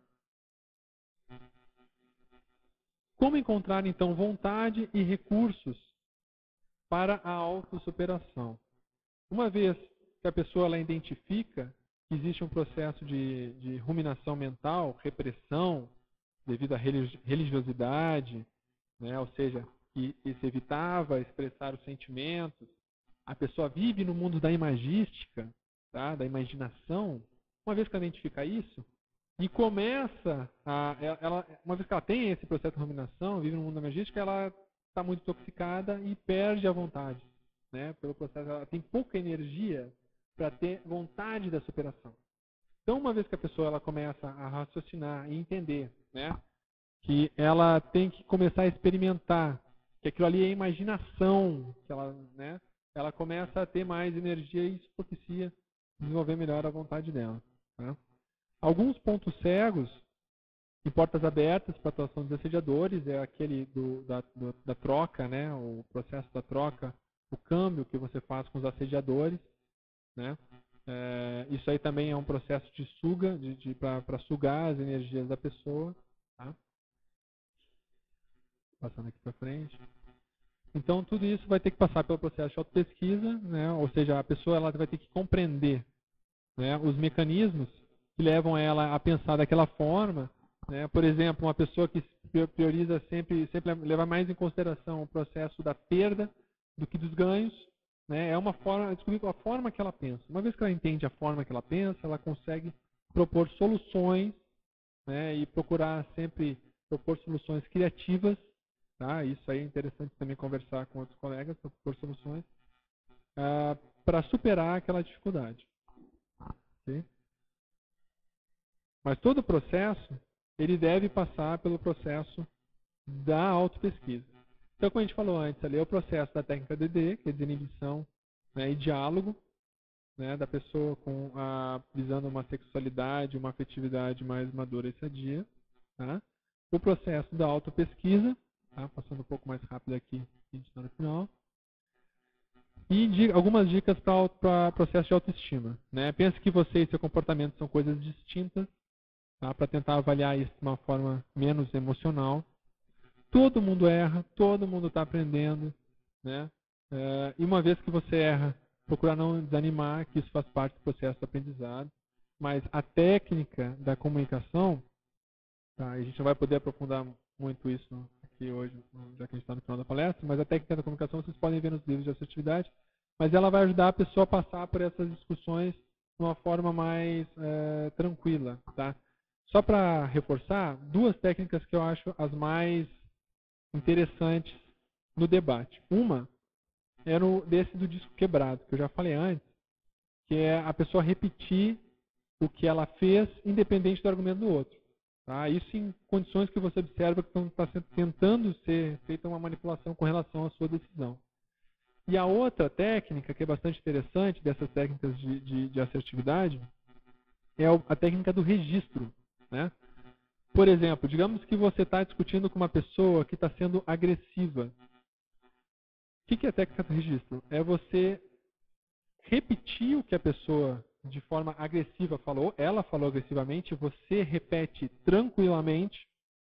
Como encontrar, então, vontade e recursos para a autossuperação? Uma vez que a pessoa ela identifica que existe um processo de, de ruminação mental, repressão, devido à religiosidade, né? Ou seja, que, que se evitava expressar os sentimentos, a pessoa vive no mundo da imagística, tá? Da imaginação. Uma vez que ela identifica isso, e começa a, ela, uma vez que ela tem esse processo de ruminação, vive no mundo da imagística, ela está muito intoxicada e perde a vontade, né? Pelo processo, ela tem pouca energia para ter vontade da superação. Então, uma vez que a pessoa ela começa a raciocinar e entender, né, que ela tem que começar a experimentar, que aquilo ali é imaginação, que ela, né, ela começa a ter mais energia e isso propicia desenvolver melhor a vontade dela. Tá? Alguns pontos cegos e portas abertas para a atuação dos assediadores é aquele do, da, do, da troca, né, o processo da troca, o câmbio que você faz com os assediadores. Né? É, isso aí também é um processo de suga, de, de, para sugar as energias da pessoa. Tá? Passando aqui para frente. Então, tudo isso vai ter que passar pelo processo de autopesquisa, né? Ou seja, a pessoa ela vai ter que compreender, né, os mecanismos que levam ela a pensar daquela forma. Né? Por exemplo, uma pessoa que prioriza sempre, sempre levar mais em consideração o processo da perda do que dos ganhos. Né? É uma forma, descobrir a forma que ela pensa. Uma vez que ela entende a forma que ela pensa, ela consegue propor soluções, né? E procurar sempre propor soluções criativas. Tá? Isso aí é interessante também conversar com outros colegas, propor soluções ah, para superar aquela dificuldade. Okay? Mas todo o processo, ele deve passar pelo processo da autopesquisa. Então, como a gente falou antes, ali é o processo da técnica D D, que é desinibição, né, e diálogo, né, da pessoa com a, visando uma sexualidade, uma afetividade mais madura e sadia. Tá? O processo da autopesquisa, tá? Passando um pouco mais rápido aqui, a gente está no final. E de, algumas dicas para o processo de autoestima. Né? Pense que você e seu comportamento são coisas distintas, tá? Para tentar avaliar isso de uma forma menos emocional. Todo mundo erra, todo mundo está aprendendo, né? É, e uma vez que você erra, procurar não desanimar, que isso faz parte do processo do aprendizado. Mas a técnica da comunicação, tá? A gente não vai poder aprofundar muito isso aqui hoje, já que a gente está no final da palestra, mas a técnica da comunicação vocês podem ver nos livros de assertividade, mas ela vai ajudar a pessoa a passar por essas discussões de uma forma mais é, tranquila, tá? Só para reforçar, duas técnicas que eu acho as mais interessantes no debate. Uma é no, desse do disco quebrado, que eu já falei antes, que é a pessoa repetir o que ela fez, independente do argumento do outro. Tá? Isso em condições que você observa que está tentando ser feita uma manipulação com relação à sua decisão. E a outra técnica, que é bastante interessante, dessas técnicas de, de, de assertividade, é a técnica do registro. Né? Por exemplo, digamos que você está discutindo com uma pessoa que está sendo agressiva. O que é a técnica do registro? É você repetir o que a pessoa de forma agressiva falou, ela falou agressivamente, você repete tranquilamente.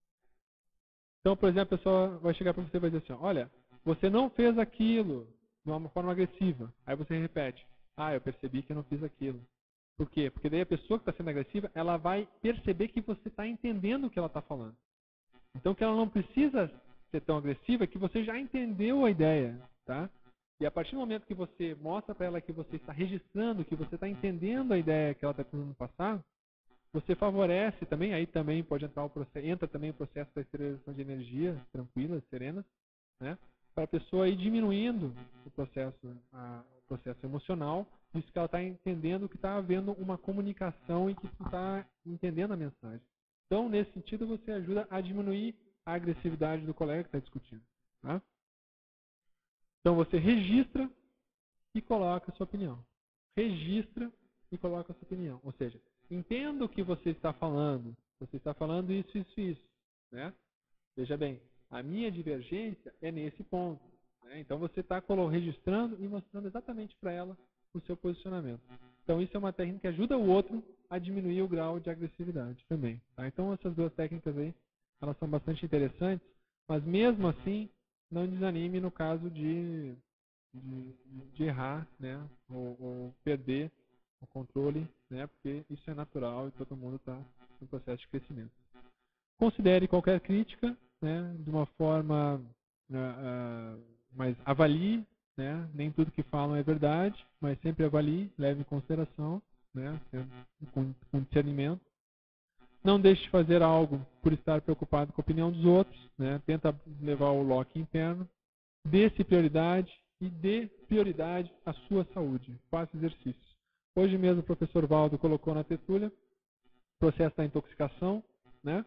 Então, por exemplo, a pessoa vai chegar para você e vai dizer assim, olha, você não fez aquilo de uma forma agressiva. Aí você repete, ah, eu percebi que eu não fiz aquilo. Por quê? Porque daí a pessoa que está sendo agressiva, ela vai perceber que você está entendendo o que ela está falando. Então, que ela não precisa ser tão agressiva, que você já entendeu a ideia, tá? E a partir do momento que você mostra para ela que você está registrando, que você está entendendo a ideia que ela está tentando passar, você favorece também, aí também pode entrar o processo, entra também o processo da esterilização de energia, tranquila, serena, né? Para a pessoa ir diminuindo o processo, a, o processo emocional, visto que ela está entendendo que está havendo uma comunicação e que está entendendo a mensagem. Então, nesse sentido, você ajuda a diminuir a agressividade do colega que está discutindo. Tá? Então, você registra e coloca a sua opinião. Registra e coloca a sua opinião. Ou seja, entenda o que você está falando. Você está falando isso, isso, isso. Né? Veja bem, a minha divergência é nesse ponto. Né? Então, você está registrando e mostrando exatamente para ela o seu posicionamento. Então, isso é uma técnica que ajuda o outro a diminuir o grau de agressividade também. Tá? Então, essas duas técnicas aí, elas são bastante interessantes, mas mesmo assim, não desanime no caso de, de, de errar, né? ou, ou perder o controle, né? Porque isso é natural e todo mundo está no processo de crescimento. Considere qualquer crítica, né? De uma forma, uh, uh, mas avalie, né? Nem tudo que falam é verdade, mas sempre avalie, leve em consideração, né? Com, com discernimento. Não deixe de fazer algo por estar preocupado com a opinião dos outros, né? Tenta levar o lock interno. Dê-se prioridade e dê prioridade à sua saúde. Faça exercícios. Hoje mesmo o professor Valdo colocou na tertúlia o processo da intoxicação, né?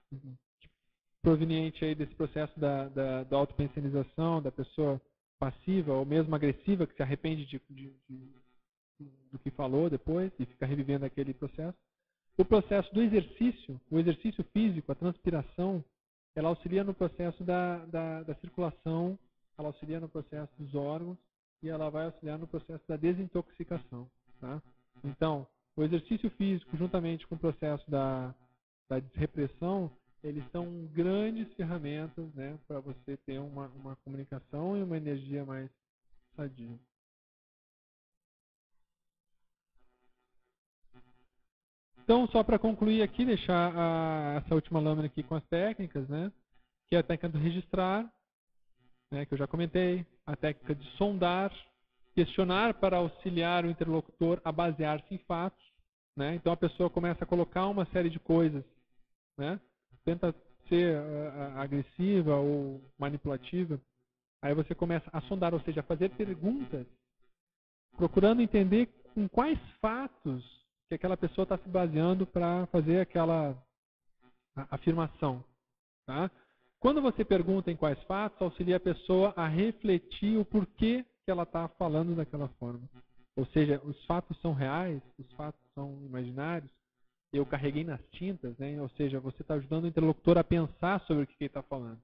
Proveniente aí desse processo da, da, da autopensionização, da pessoa passiva ou mesmo agressiva que se arrepende de, de, de, do que falou depois e fica revivendo aquele processo. O processo do exercício, o exercício físico, a transpiração, ela auxilia no processo da, da, da circulação, ela auxilia no processo dos órgãos e ela vai auxiliar no processo da desintoxicação. Tá? Então, o exercício físico, juntamente com o processo da, da desrepressão, eles são grandes ferramentas, né, para você ter uma, uma comunicação e uma energia mais sadia. Então, só para concluir aqui, deixar a, essa última lâmina aqui com as técnicas, né, que é a técnica do registrar, né, que eu já comentei, a técnica de sondar, questionar para auxiliar o interlocutor a basear-se em fatos. Né? Então, a pessoa começa a colocar uma série de coisas, né, tenta ser uh, agressiva ou manipulativa, aí você começa a sondar, ou seja, a fazer perguntas, procurando entender com quais fatos que aquela pessoa está se baseando para fazer aquela afirmação. Tá? Quando você pergunta em quais fatos, auxilia a pessoa a refletir o porquê que ela está falando daquela forma. Ou seja, os fatos são reais, os fatos são imaginários. Eu carreguei nas tintas, né? Ou seja, você está ajudando o interlocutor a pensar sobre o que ele está falando.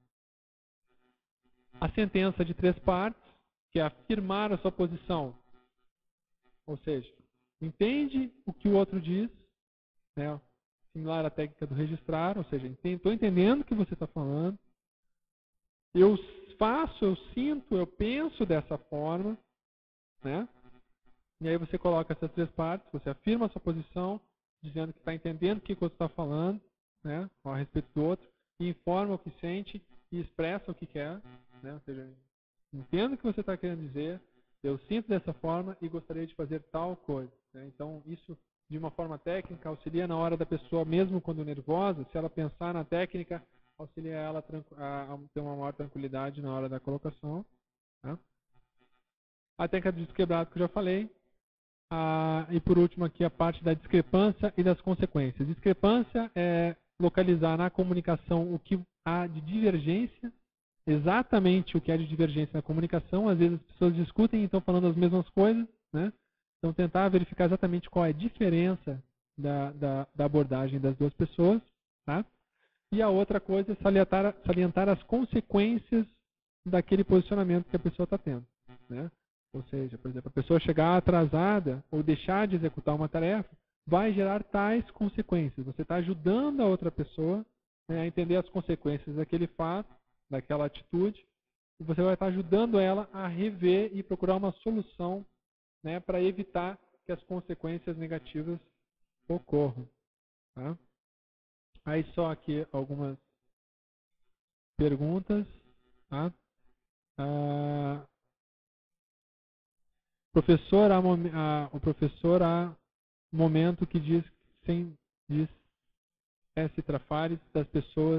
A sentença de três partes, que é afirmar a sua posição. Ou seja, entende o que o outro diz, né? Similar à técnica do registrar, ou seja, estou entendendo o que você está falando, eu faço, eu sinto, eu penso dessa forma, né? E aí você coloca essas três partes, você afirma a sua posição, dizendo que está entendendo o que o outro está falando, né? A respeito do outro, e informa o que sente e expressa o que quer, né? Ou seja, entendo o que você está querendo dizer, eu sinto dessa forma e gostaria de fazer tal coisa. Né? Então, isso, de uma forma técnica, auxilia na hora da pessoa, mesmo quando nervosa, se ela pensar na técnica, auxilia ela a ter uma maior tranquilidade na hora da colocação. Tá? A técnica do desquebrado que eu já falei. Ah, e por último aqui a parte da discrepância e das consequências. Discrepância é localizar na comunicação o que há de divergência, exatamente o que há de divergência na comunicação. Às vezes as pessoas discutem e estão falando as mesmas coisas, né? Então tentar verificar exatamente qual é a diferença da, da, da abordagem das duas pessoas. Tá? E a outra coisa é salientar, salientar as consequências daquele posicionamento que a pessoa está tendo. Né? Ou seja, por exemplo, a pessoa chegar atrasada ou deixar de executar uma tarefa vai gerar tais consequências. Você está ajudando a outra pessoa, né, a entender as consequências daquele fato, daquela atitude, e você vai estar ajudando ela a rever e procurar uma solução, né, para evitar que as consequências negativas ocorram. Tá? Aí só aqui algumas perguntas. Tá? Ah, Professor, há momen- ah, o professor há momento que diz sem diz S. Trafares das pessoas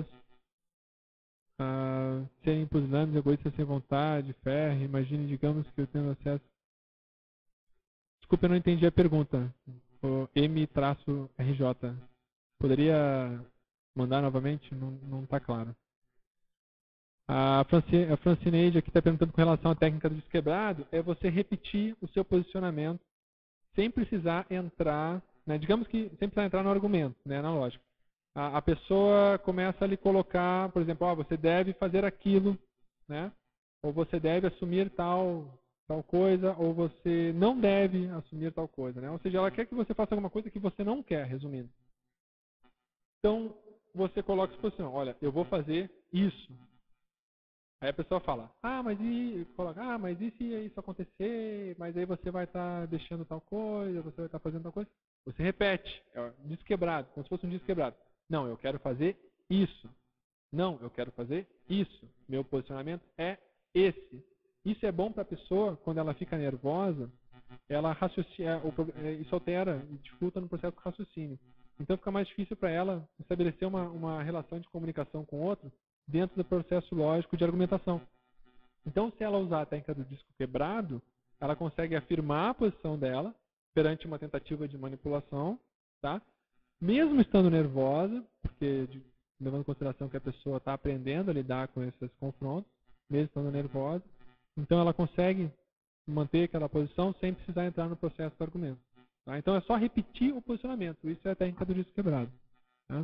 ah, serem pusilánimes, egoístas, sem vontade, férrea. Imagine, digamos, que eu tenho acesso. Desculpa, eu não entendi a pergunta. O M-R J. Poderia mandar novamente? Não está claro. A, Franci, a Francineide aqui está perguntando com relação à técnica do disco quebrado. É você repetir o seu posicionamento sem precisar entrar, né, digamos que sem precisar entrar no argumento, né, na lógica. A, a pessoa começa a lhe colocar, por exemplo, oh, você deve fazer aquilo, né, ou você deve assumir tal, tal coisa, ou você não deve assumir tal coisa. Né? Ou seja, ela quer que você faça alguma coisa que você não quer, resumindo. Então, você coloca a exposição, olha, eu vou fazer isso. Aí a pessoa fala, ah, mas e coloca, ah, mas e se isso acontecer? Mas aí você vai estar tá deixando tal coisa, você vai estar tá fazendo tal coisa. Você repete, é um disco quebrado, como se fosse um disco quebrado. Não, eu quero fazer isso. Não, eu quero fazer isso. Meu posicionamento é esse. Isso é bom para a pessoa quando ela fica nervosa, ela raciocina, isso altera e dificulta no processo de raciocínio. Então fica mais difícil para ela estabelecer uma, uma relação de comunicação com o outro dentro do processo lógico de argumentação. Então, se ela usar a técnica do disco quebrado, ela consegue afirmar a posição dela perante uma tentativa de manipulação, tá? Mesmo estando nervosa, porque de, levando em consideração que a pessoa está aprendendo a lidar com esses confrontos, mesmo estando nervosa, então ela consegue manter aquela posição sem precisar entrar no processo do argumento. Tá? Então é só repetir o posicionamento. Isso é a técnica do disco quebrado. Tá?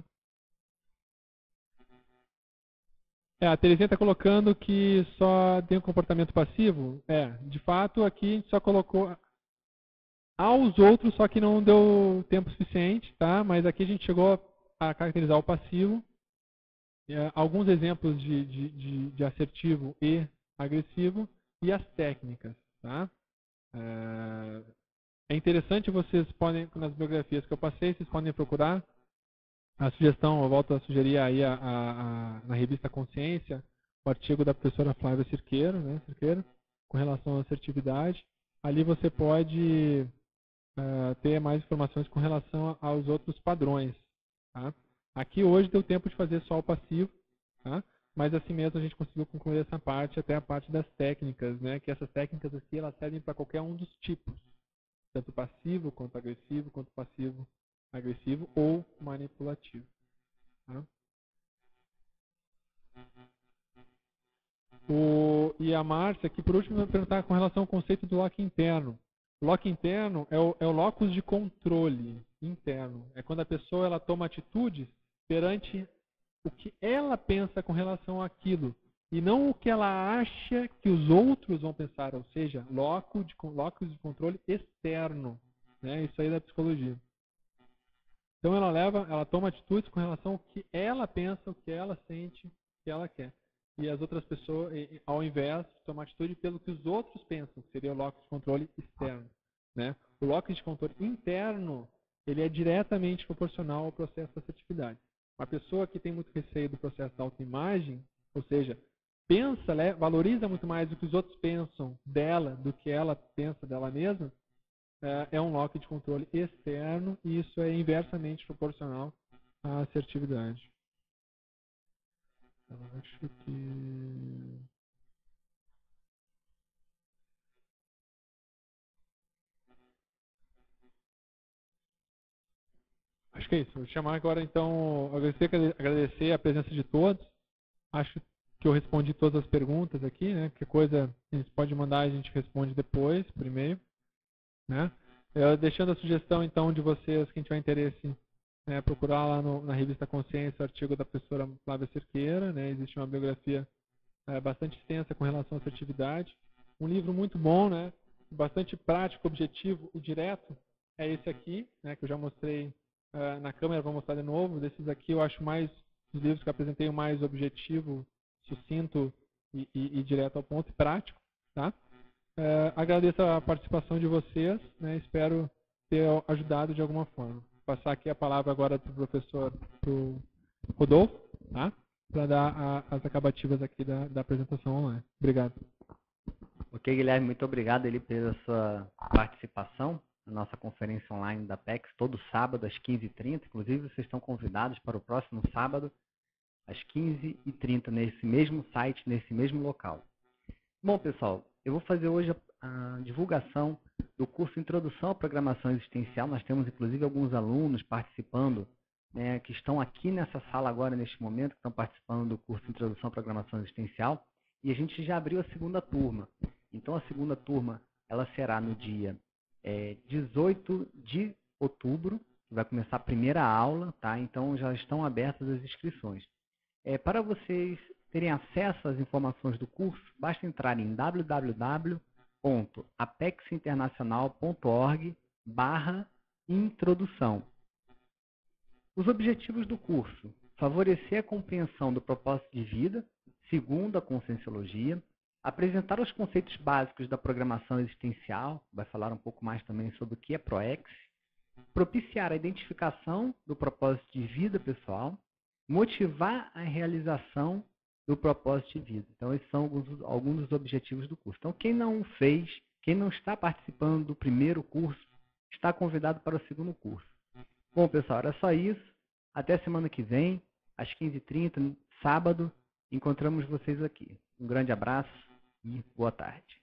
É, a Terezinha está colocando que só tem um comportamento passivo. É, de fato, aqui a gente só colocou aos outros, só que não deu tempo suficiente, tá? Mas aqui a gente chegou a caracterizar o passivo. É, alguns exemplos de, de, de, de assertivo e agressivo e as técnicas, tá? É, é interessante, vocês podem, nas biografias que eu passei, vocês podem procurar. A sugestão, eu volto a sugerir aí a, a, a, na revista Consciência, o artigo da professora Flávia Cirqueiro, né, Cirqueiro, com relação à assertividade. Ali você pode uh, ter mais informações com relação aos outros padrões. Tá? Aqui hoje deu tempo de fazer só o passivo, tá? Mas assim mesmo a gente conseguiu concluir essa parte, até a parte das técnicas, né? Que essas técnicas aqui elas servem para qualquer um dos tipos, tanto passivo quanto agressivo, quanto passivo agressivo ou manipulativo. Tá? O, e a Márcia, aqui por último, vai perguntar com relação ao conceito do lock interno. O lock interno é o, é o locus de controle interno. É quando a pessoa ela toma atitudes perante o que ela pensa com relação àquilo. E não o que ela acha que os outros vão pensar. Ou seja, locus de, locus de controle externo. Né? Isso aí é da psicologia. Então ela leva, ela toma atitudes com relação ao que ela pensa, o que ela sente, o que ela quer. E as outras pessoas, ao invés de tomar atitude pelo que os outros pensam, que seria o locus de controle externo. Né? O locus de controle interno, ele é diretamente proporcional ao processo da assertividade. Uma pessoa que tem muito receio do processo da autoimagem, ou seja, pensa, valoriza muito mais o que os outros pensam dela do que ela pensa dela mesma, é um lock de controle externo e isso é inversamente proporcional à assertividade. Eu acho que... Acho que é isso. Vou chamar agora então, agradecer, agradecer a presença de todos. Acho que eu respondi todas as perguntas aqui, né? Que coisa a gente pode mandar, a gente responde depois, por e-mail, né? Eu, deixando a sugestão então de vocês, quem tiver interesse, né, procurar lá no, na revista Consciência o artigo da professora Flávia Cirqueira, né? Existe uma biografia é, bastante extensa com relação à assertividade. Um livro muito bom, né? Bastante prático, objetivo e direto. É esse aqui, né? Que eu já mostrei uh, na câmera, vou mostrar de novo. Desses aqui eu acho mais, os livros que eu apresentei, o mais objetivo, sucinto e, e, e direto ao ponto e prático, tá? Uh, agradeço a participação de vocês, né? Espero ter ajudado de alguma forma. Vou passar aqui a palavra agora para o professor pro Rodolfo, tá? Para dar a, as acabativas aqui da, da apresentação online. Obrigado. Ok, Guilherme, muito obrigado ele pela sua participação na nossa conferência online da Apex, todo sábado às quinze e trinta. Inclusive, vocês estão convidados para o próximo sábado, às quinze e trinta, nesse mesmo site, nesse mesmo local. Bom, pessoal, eu vou fazer hoje a, a divulgação do curso Introdução à Programação Existencial. Nós temos, inclusive, alguns alunos participando, né, que estão aqui nessa sala agora, neste momento, que estão participando do curso Introdução à Programação Existencial. E a gente já abriu a segunda turma. Então, a segunda turma ela será no dia é, dezoito de outubro, que vai começar a primeira aula, tá? Então, já estão abertas as inscrições. É, para vocês terem acesso às informações do curso, basta entrar em w w w ponto apex internacional ponto org barra introdução. Os objetivos do curso: favorecer a compreensão do propósito de vida, segundo a Conscienciologia, apresentar os conceitos básicos da programação existencial, vai falar um pouco mais também sobre o que é ProEx, propiciar a identificação do propósito de vida pessoal, motivar a realização do propósito de vida. Então, esses são alguns, alguns dos objetivos do curso. Então, quem não fez, quem não está participando do primeiro curso, está convidado para o segundo curso. Bom, pessoal, era só isso. Até semana que vem, às quinze e trinta, sábado, encontramos vocês aqui. Um grande abraço e boa tarde.